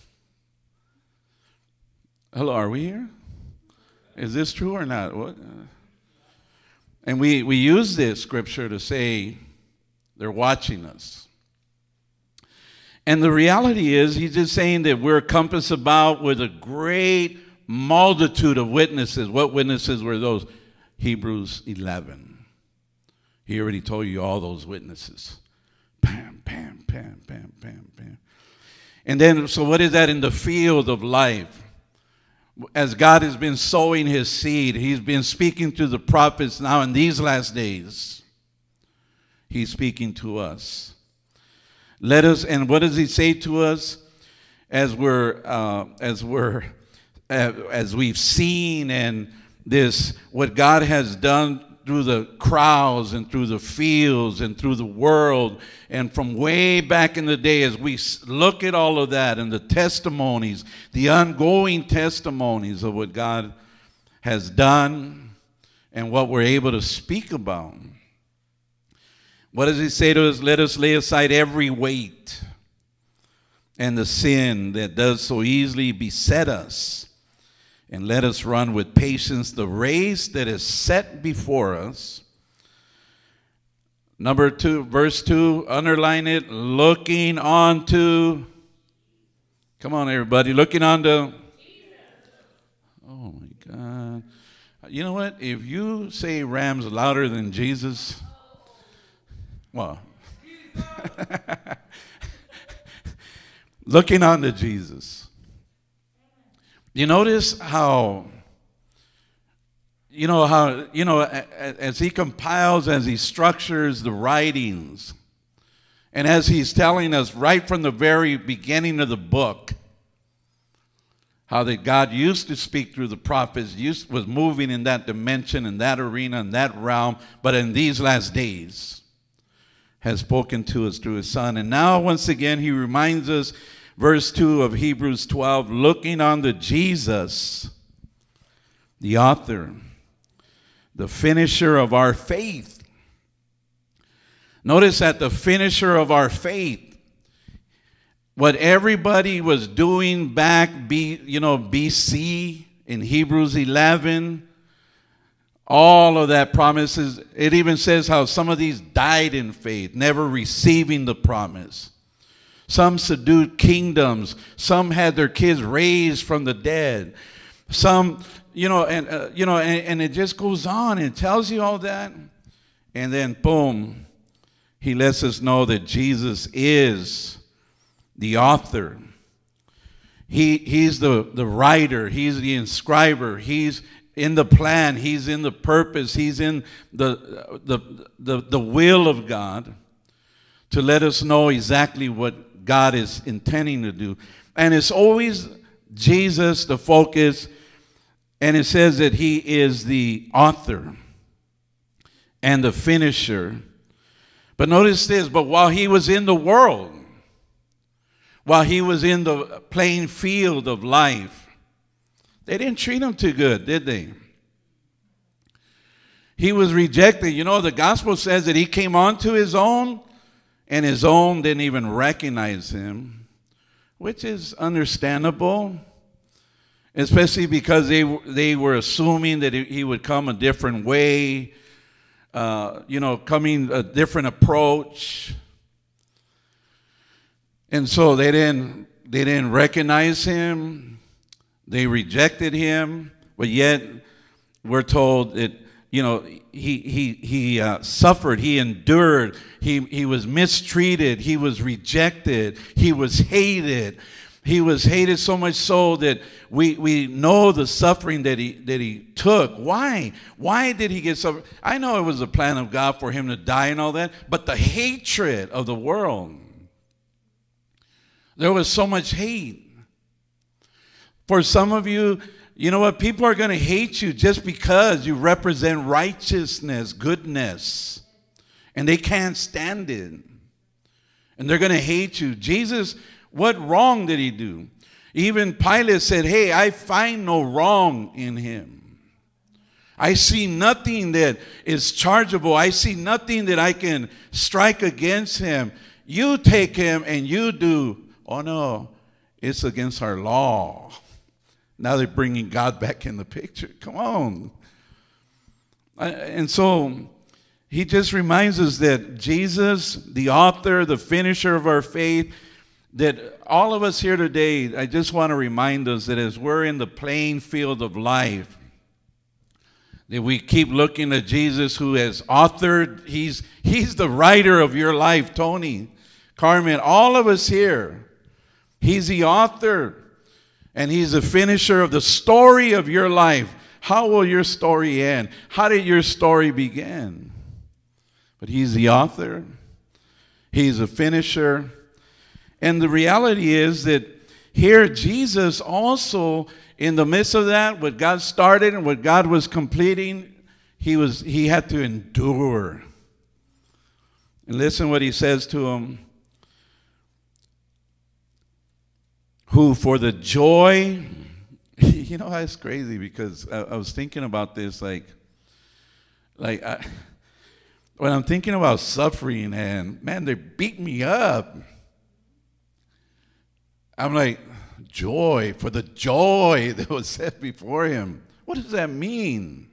Hello, are we here? Is this true or not? What? And we use this scripture to say they're watching us. And the reality is, he's just saying that we're compassed about with a great multitude of witnesses. What witnesses were those? Hebrews 11. He already told you all those witnesses. Pam, pam, pam, pam, pam, pam. And then, so what is that in the field of life? As God has been sowing his seed, he's been speaking to the prophets now in these last days. He's speaking to us. Let us, and what does he say to us? As we've seen, and this, what God has done through the crowds and through the fields and through the world, and from way back in the day, as we look at all of that and the testimonies, the ongoing testimonies of what God has done and what we're able to speak about. What does he say to us? Let us lay aside every weight and the sin that does so easily beset us, And let us run with patience the race that is set before us. Number 2, verse 2, underline it, looking on to, come on everybody, looking on to, oh my God. You know what? If you say Rams louder than Jesus, well, looking on to Jesus. You notice how, as he compiles, as he structures the writings, and as he's telling us right from the very beginning of the book, how that God used to speak through the prophets, was moving in that dimension, in that arena, in that realm, but in these last days has spoken to us through his Son. And now, once again, he reminds us, verse 2 of Hebrews 12, looking unto Jesus, the author, the finisher of our faith. Notice that the finisher of our faith, what everybody was doing back, BC in Hebrews 11, all of that promises, it even says how some of these died in faith, never receiving the promise. Some subdued kingdoms. Some had their kids raised from the dead. Some, and it just goes on and tells you all that. And then, boom, he lets us know that Jesus is the author. He's the writer. He's the inscriber. He's in the plan. He's in the purpose. He's in the will of God to let us know exactly what God is intending to do. And it's always Jesus the focus. And it says that he is the author and the finisher. But notice this, but while he was in the world, while he was in the playing field of life, they didn't treat him too good, did they? He was rejected. You know, the gospel says that he came onto his own, and his own didn't even recognize him, which is understandable, especially because they were assuming that he would come a different way, coming a different approach. And so they didn't recognize him. They rejected him, but yet we're told that, he suffered, he endured, he was mistreated, he was rejected, he was hated. He was hated so much so that we know the suffering that he took. Why? Why did he get suffered? I know it was a plan of God for him to die and all that, but the hatred of the world. There was so much hate. For some of you, you know what? People are going to hate you just because you represent righteousness, goodness. And they can't stand it. And they're going to hate you. Jesus, what wrong did he do? Even Pilate said, hey, I find no wrong in him. I see nothing that is chargeable. I see nothing that I can strike against him. You take him and you do. Oh, no, it's against our law. Now they're bringing God back in the picture. Come on. And so he just reminds us that Jesus, the author, the finisher of our faith, that all of us here today, I just want to remind us that as we're in the playing field of life, that we keep looking at Jesus, who has authored, he's the writer of your life, Tony, Carmen, all of us here. He's the author. And he's the finisher of the story of your life. How will your story end? How did your story begin? But he's the author. He's the finisher. And the reality is that here Jesus also, in the midst of that, what God started and what God was completing, he had to endure. And listen what he says to him. Who for the joy, you know, it's crazy because I was thinking about this, when I'm thinking about suffering and, man, they beat me up. I'm like, joy, for the joy that was set before him. What does that mean?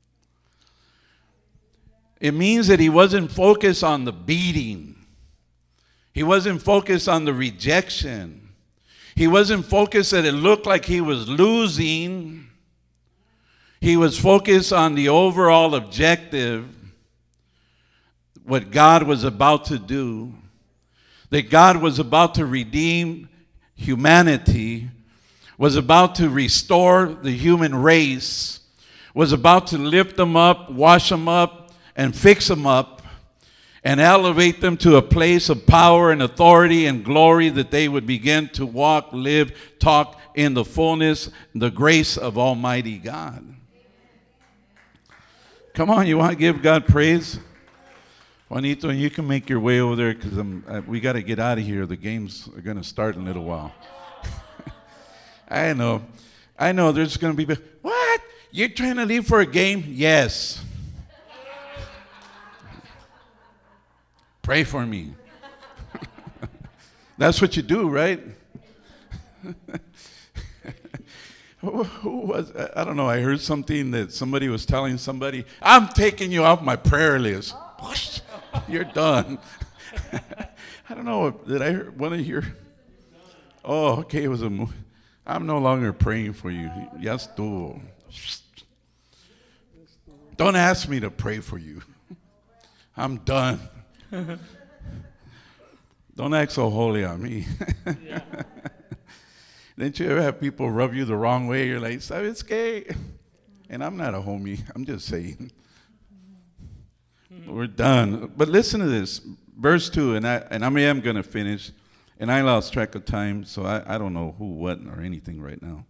It means that he wasn't focused on the beating. He wasn't focused on the rejection. He wasn't focused that it looked like he was losing. He was focused on the overall objective, what God was about to do, that God was about to redeem humanity, was about to restore the human race, was about to lift them up, wash them up, and fix them up, and elevate them to a place of power and authority and glory, that they would begin to walk, live, talk in the fullness, the grace of Almighty God. Come on, you want to give God praise? Juanito, you can make your way over there, because we got to get out of here. The games are going to start in a little while. I know there's going to be, what? You're trying to leave for a game? Yes. Pray for me. That's what you do, right? Who was, I don't know, I heard something that somebody was telling somebody, I'm taking you off my prayer list. You're done. I don't know, did I hear one of your, oh, okay, it was a movie. I'm no longer praying for you. Yes, do. Don't ask me to pray for you. I'm done. Don't act so holy on me. Yeah. Didn't you ever have people rub you the wrong way? You're like, it's gay. And I'm not a homie. I'm just saying. We're done. But listen to this. Verse 2, and I am going to finish. And I lost track of time, so I don't know who, what, or anything right now.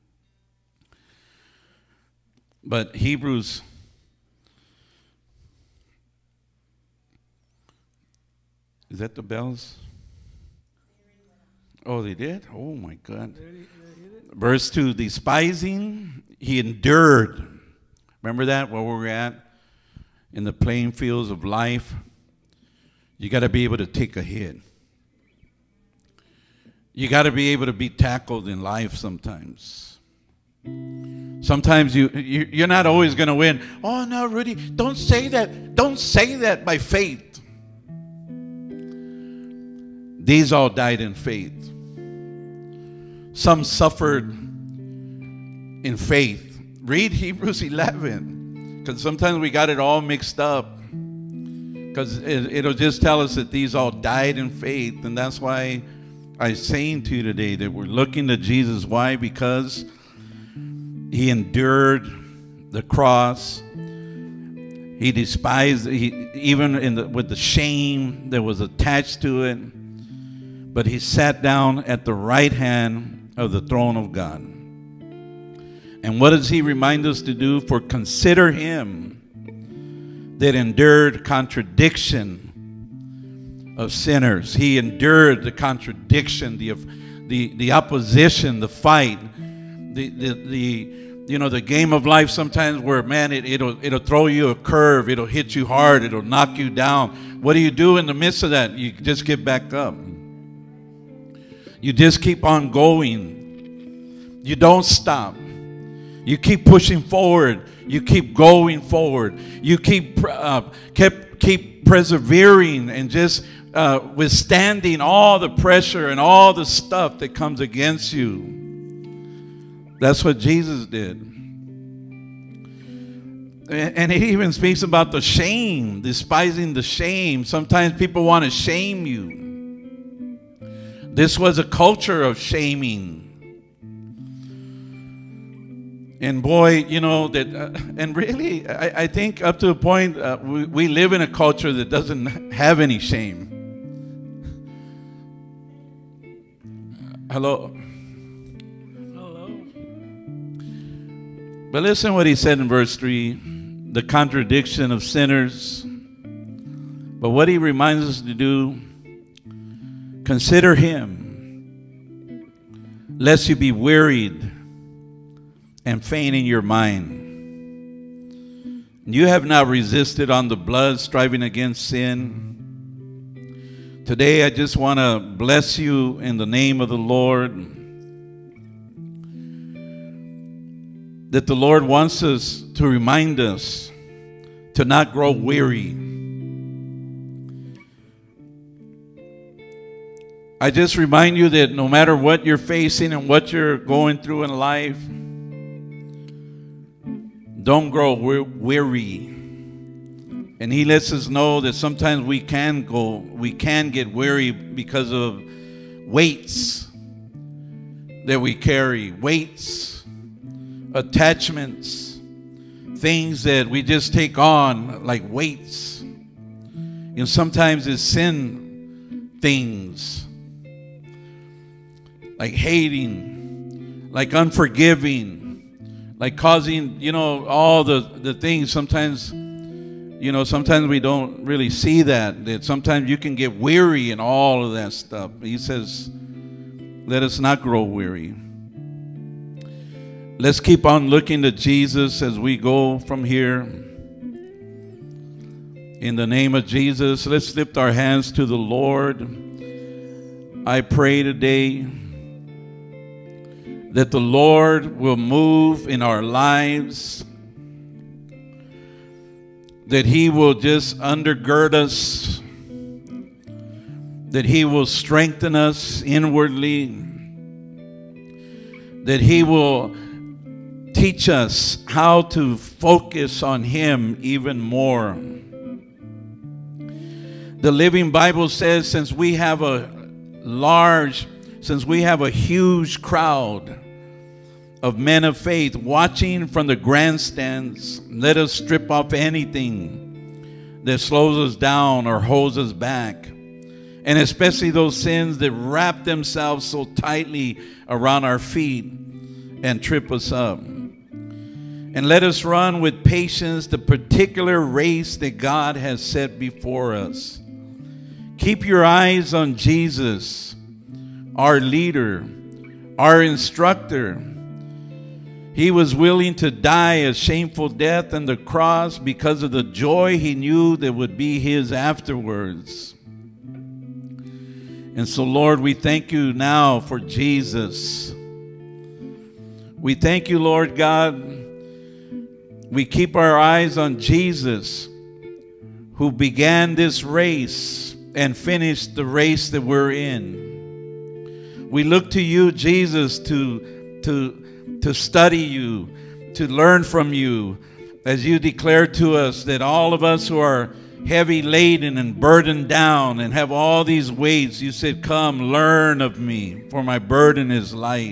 But Hebrews, is that the bells? Oh, they did? Oh, my God. Verse 2, despising, he endured. Remember that, where we were at? In the playing fields of life. You got to be able to take a hit. You got to be able to be tackled in life sometimes. Sometimes you're not always going to win. Oh, no, Rudy, don't say that. Don't say that by faith. These all died in faith. Some suffered in faith. Read Hebrews 11, because sometimes we got it all mixed up. Because it'll just tell us that these all died in faith, and that's why I'm saying to you today that we're looking to Jesus. Why? Because he endured the cross. He despised, even with the shame that was attached to it. But he sat down at the right hand of the throne of God. And what does he remind us to do? For consider him that endured contradiction of sinners. He endured the contradiction, the opposition, the fight, the game of life sometimes where, man, it'll throw you a curve, it'll hit you hard, it'll knock you down. What do you do in the midst of that? You just get back up. You just keep on going. You don't stop. You keep pushing forward. You keep going forward. You keep persevering and just withstanding all the pressure and all the stuff that comes against you. That's what Jesus did. And he even speaks about the shame, despising the shame. Sometimes people want to shame you. This was a culture of shaming. And boy, you know, that, and really, I think up to a point, we live in a culture that doesn't have any shame. Hello? Hello. But listen what he said in verse 3, the contradiction of sinners. But what he reminds us to do, consider him, lest you be wearied and faint in your mind. You have not resisted on the blood, striving against sin. Today I just want to bless you in the name of the Lord. that the Lord wants us to remind us to not grow weary. I just remind you that no matter what you're facing and what you're going through in life, don't grow weary. And he lets us know that sometimes we can get weary because of weights that we carry, weights, attachments, things that we just take on like weights. And sometimes it's sin things, like hating, like unforgiving, like causing, all the things. Sometimes, sometimes we don't really see that sometimes you can get weary and all of that stuff. He says, let us not grow weary. Let's keep on looking to Jesus as we go from here. In the name of Jesus, let's lift our hands to the Lord. I pray today that the Lord will move in our lives, that he will just undergird us, that he will strengthen us inwardly, that he will teach us how to focus on him even more. The Living Bible says, since we have a huge crowd of men of faith watching from the grandstands, let us strip off anything that slows us down or holds us back, and especially those sins that wrap themselves so tightly around our feet and trip us up. And let us run with patience the particular race that God has set before us. Keep your eyes on Jesus, our leader, our instructor. He was willing to die a shameful death on the cross because of the joy he knew that would be his afterwards. And so, Lord, we thank you now for Jesus. We thank you, Lord God. We keep our eyes on Jesus, who began this race and finished the race that we're in. We look to you, Jesus, to study you, to learn from you, as you declare to us that all of us who are heavy laden and burdened down and have all these weights, you said, come, learn of me, for my burden is light.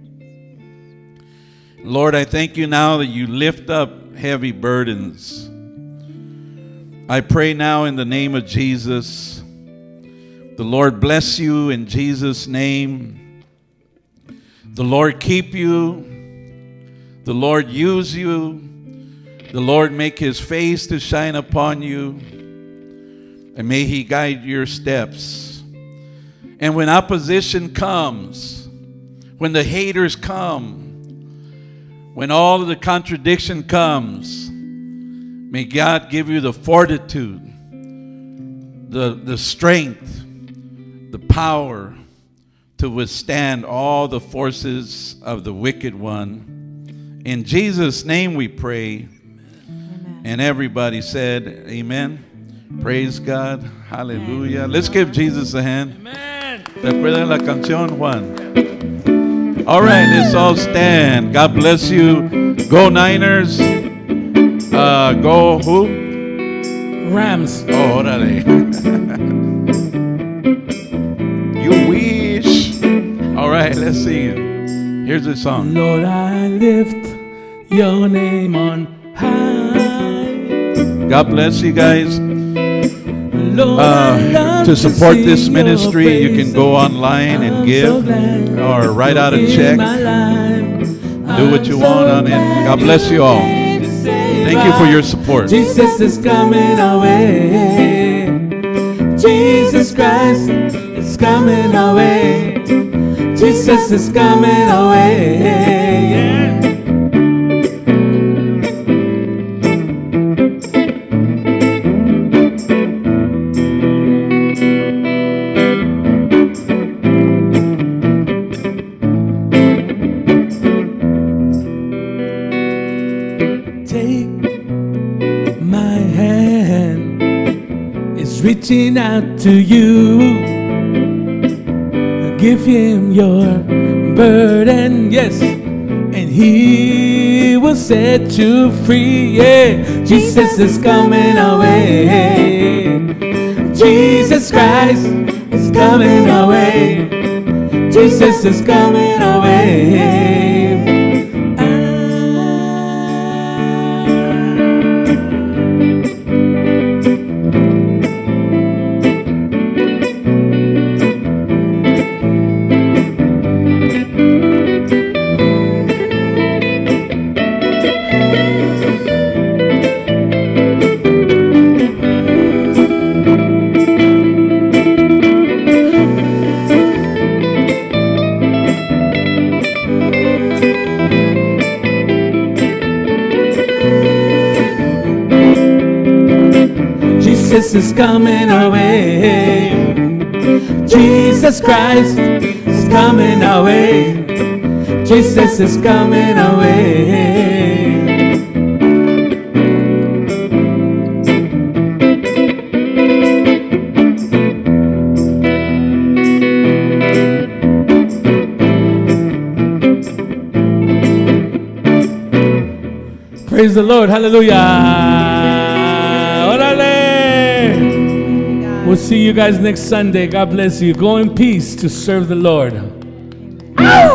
Lord, I thank you now that you lift up heavy burdens. I pray now in the name of Jesus, the Lord bless you in Jesus' name. The Lord keep you. The Lord use you. The Lord make his face to shine upon you. And may he guide your steps. And when opposition comes, when the haters come, when all of the contradiction comes, may God give you the fortitude, the strength, the power to withstand all the forces of the wicked one. In Jesus' name we pray. Amen. And everybody said, amen. Praise God. Hallelujah. Let's give Jesus a hand. Amen. ¿Recuerdan la canción, Juan? All right, let's all stand. God bless you. Go Niners. Go who? Rams. Oh, órale. You wish. All right, let's sing it. Here's the song. Lord, I lift your name on high. God bless you guys. Lord, to support this ministry, you can go online and give or write out a check. Do what you want on it. God bless you all. Thank you for your support. Jesus is coming our way. Jesus Christ is coming our way. Jesus is coming our way. Yeah. Take my hand, it's reaching out to you. Give him your burden, yes, and he will set you free. Yeah, Jesus is coming our way. Jesus Christ is coming our way. Jesus is coming our way. Jesus is coming our way. Jesus Christ is coming our way. Jesus is coming our way. Praise the Lord. Hallelujah. We'll see you guys next Sunday. God bless you. Go in peace to serve the Lord. Ow!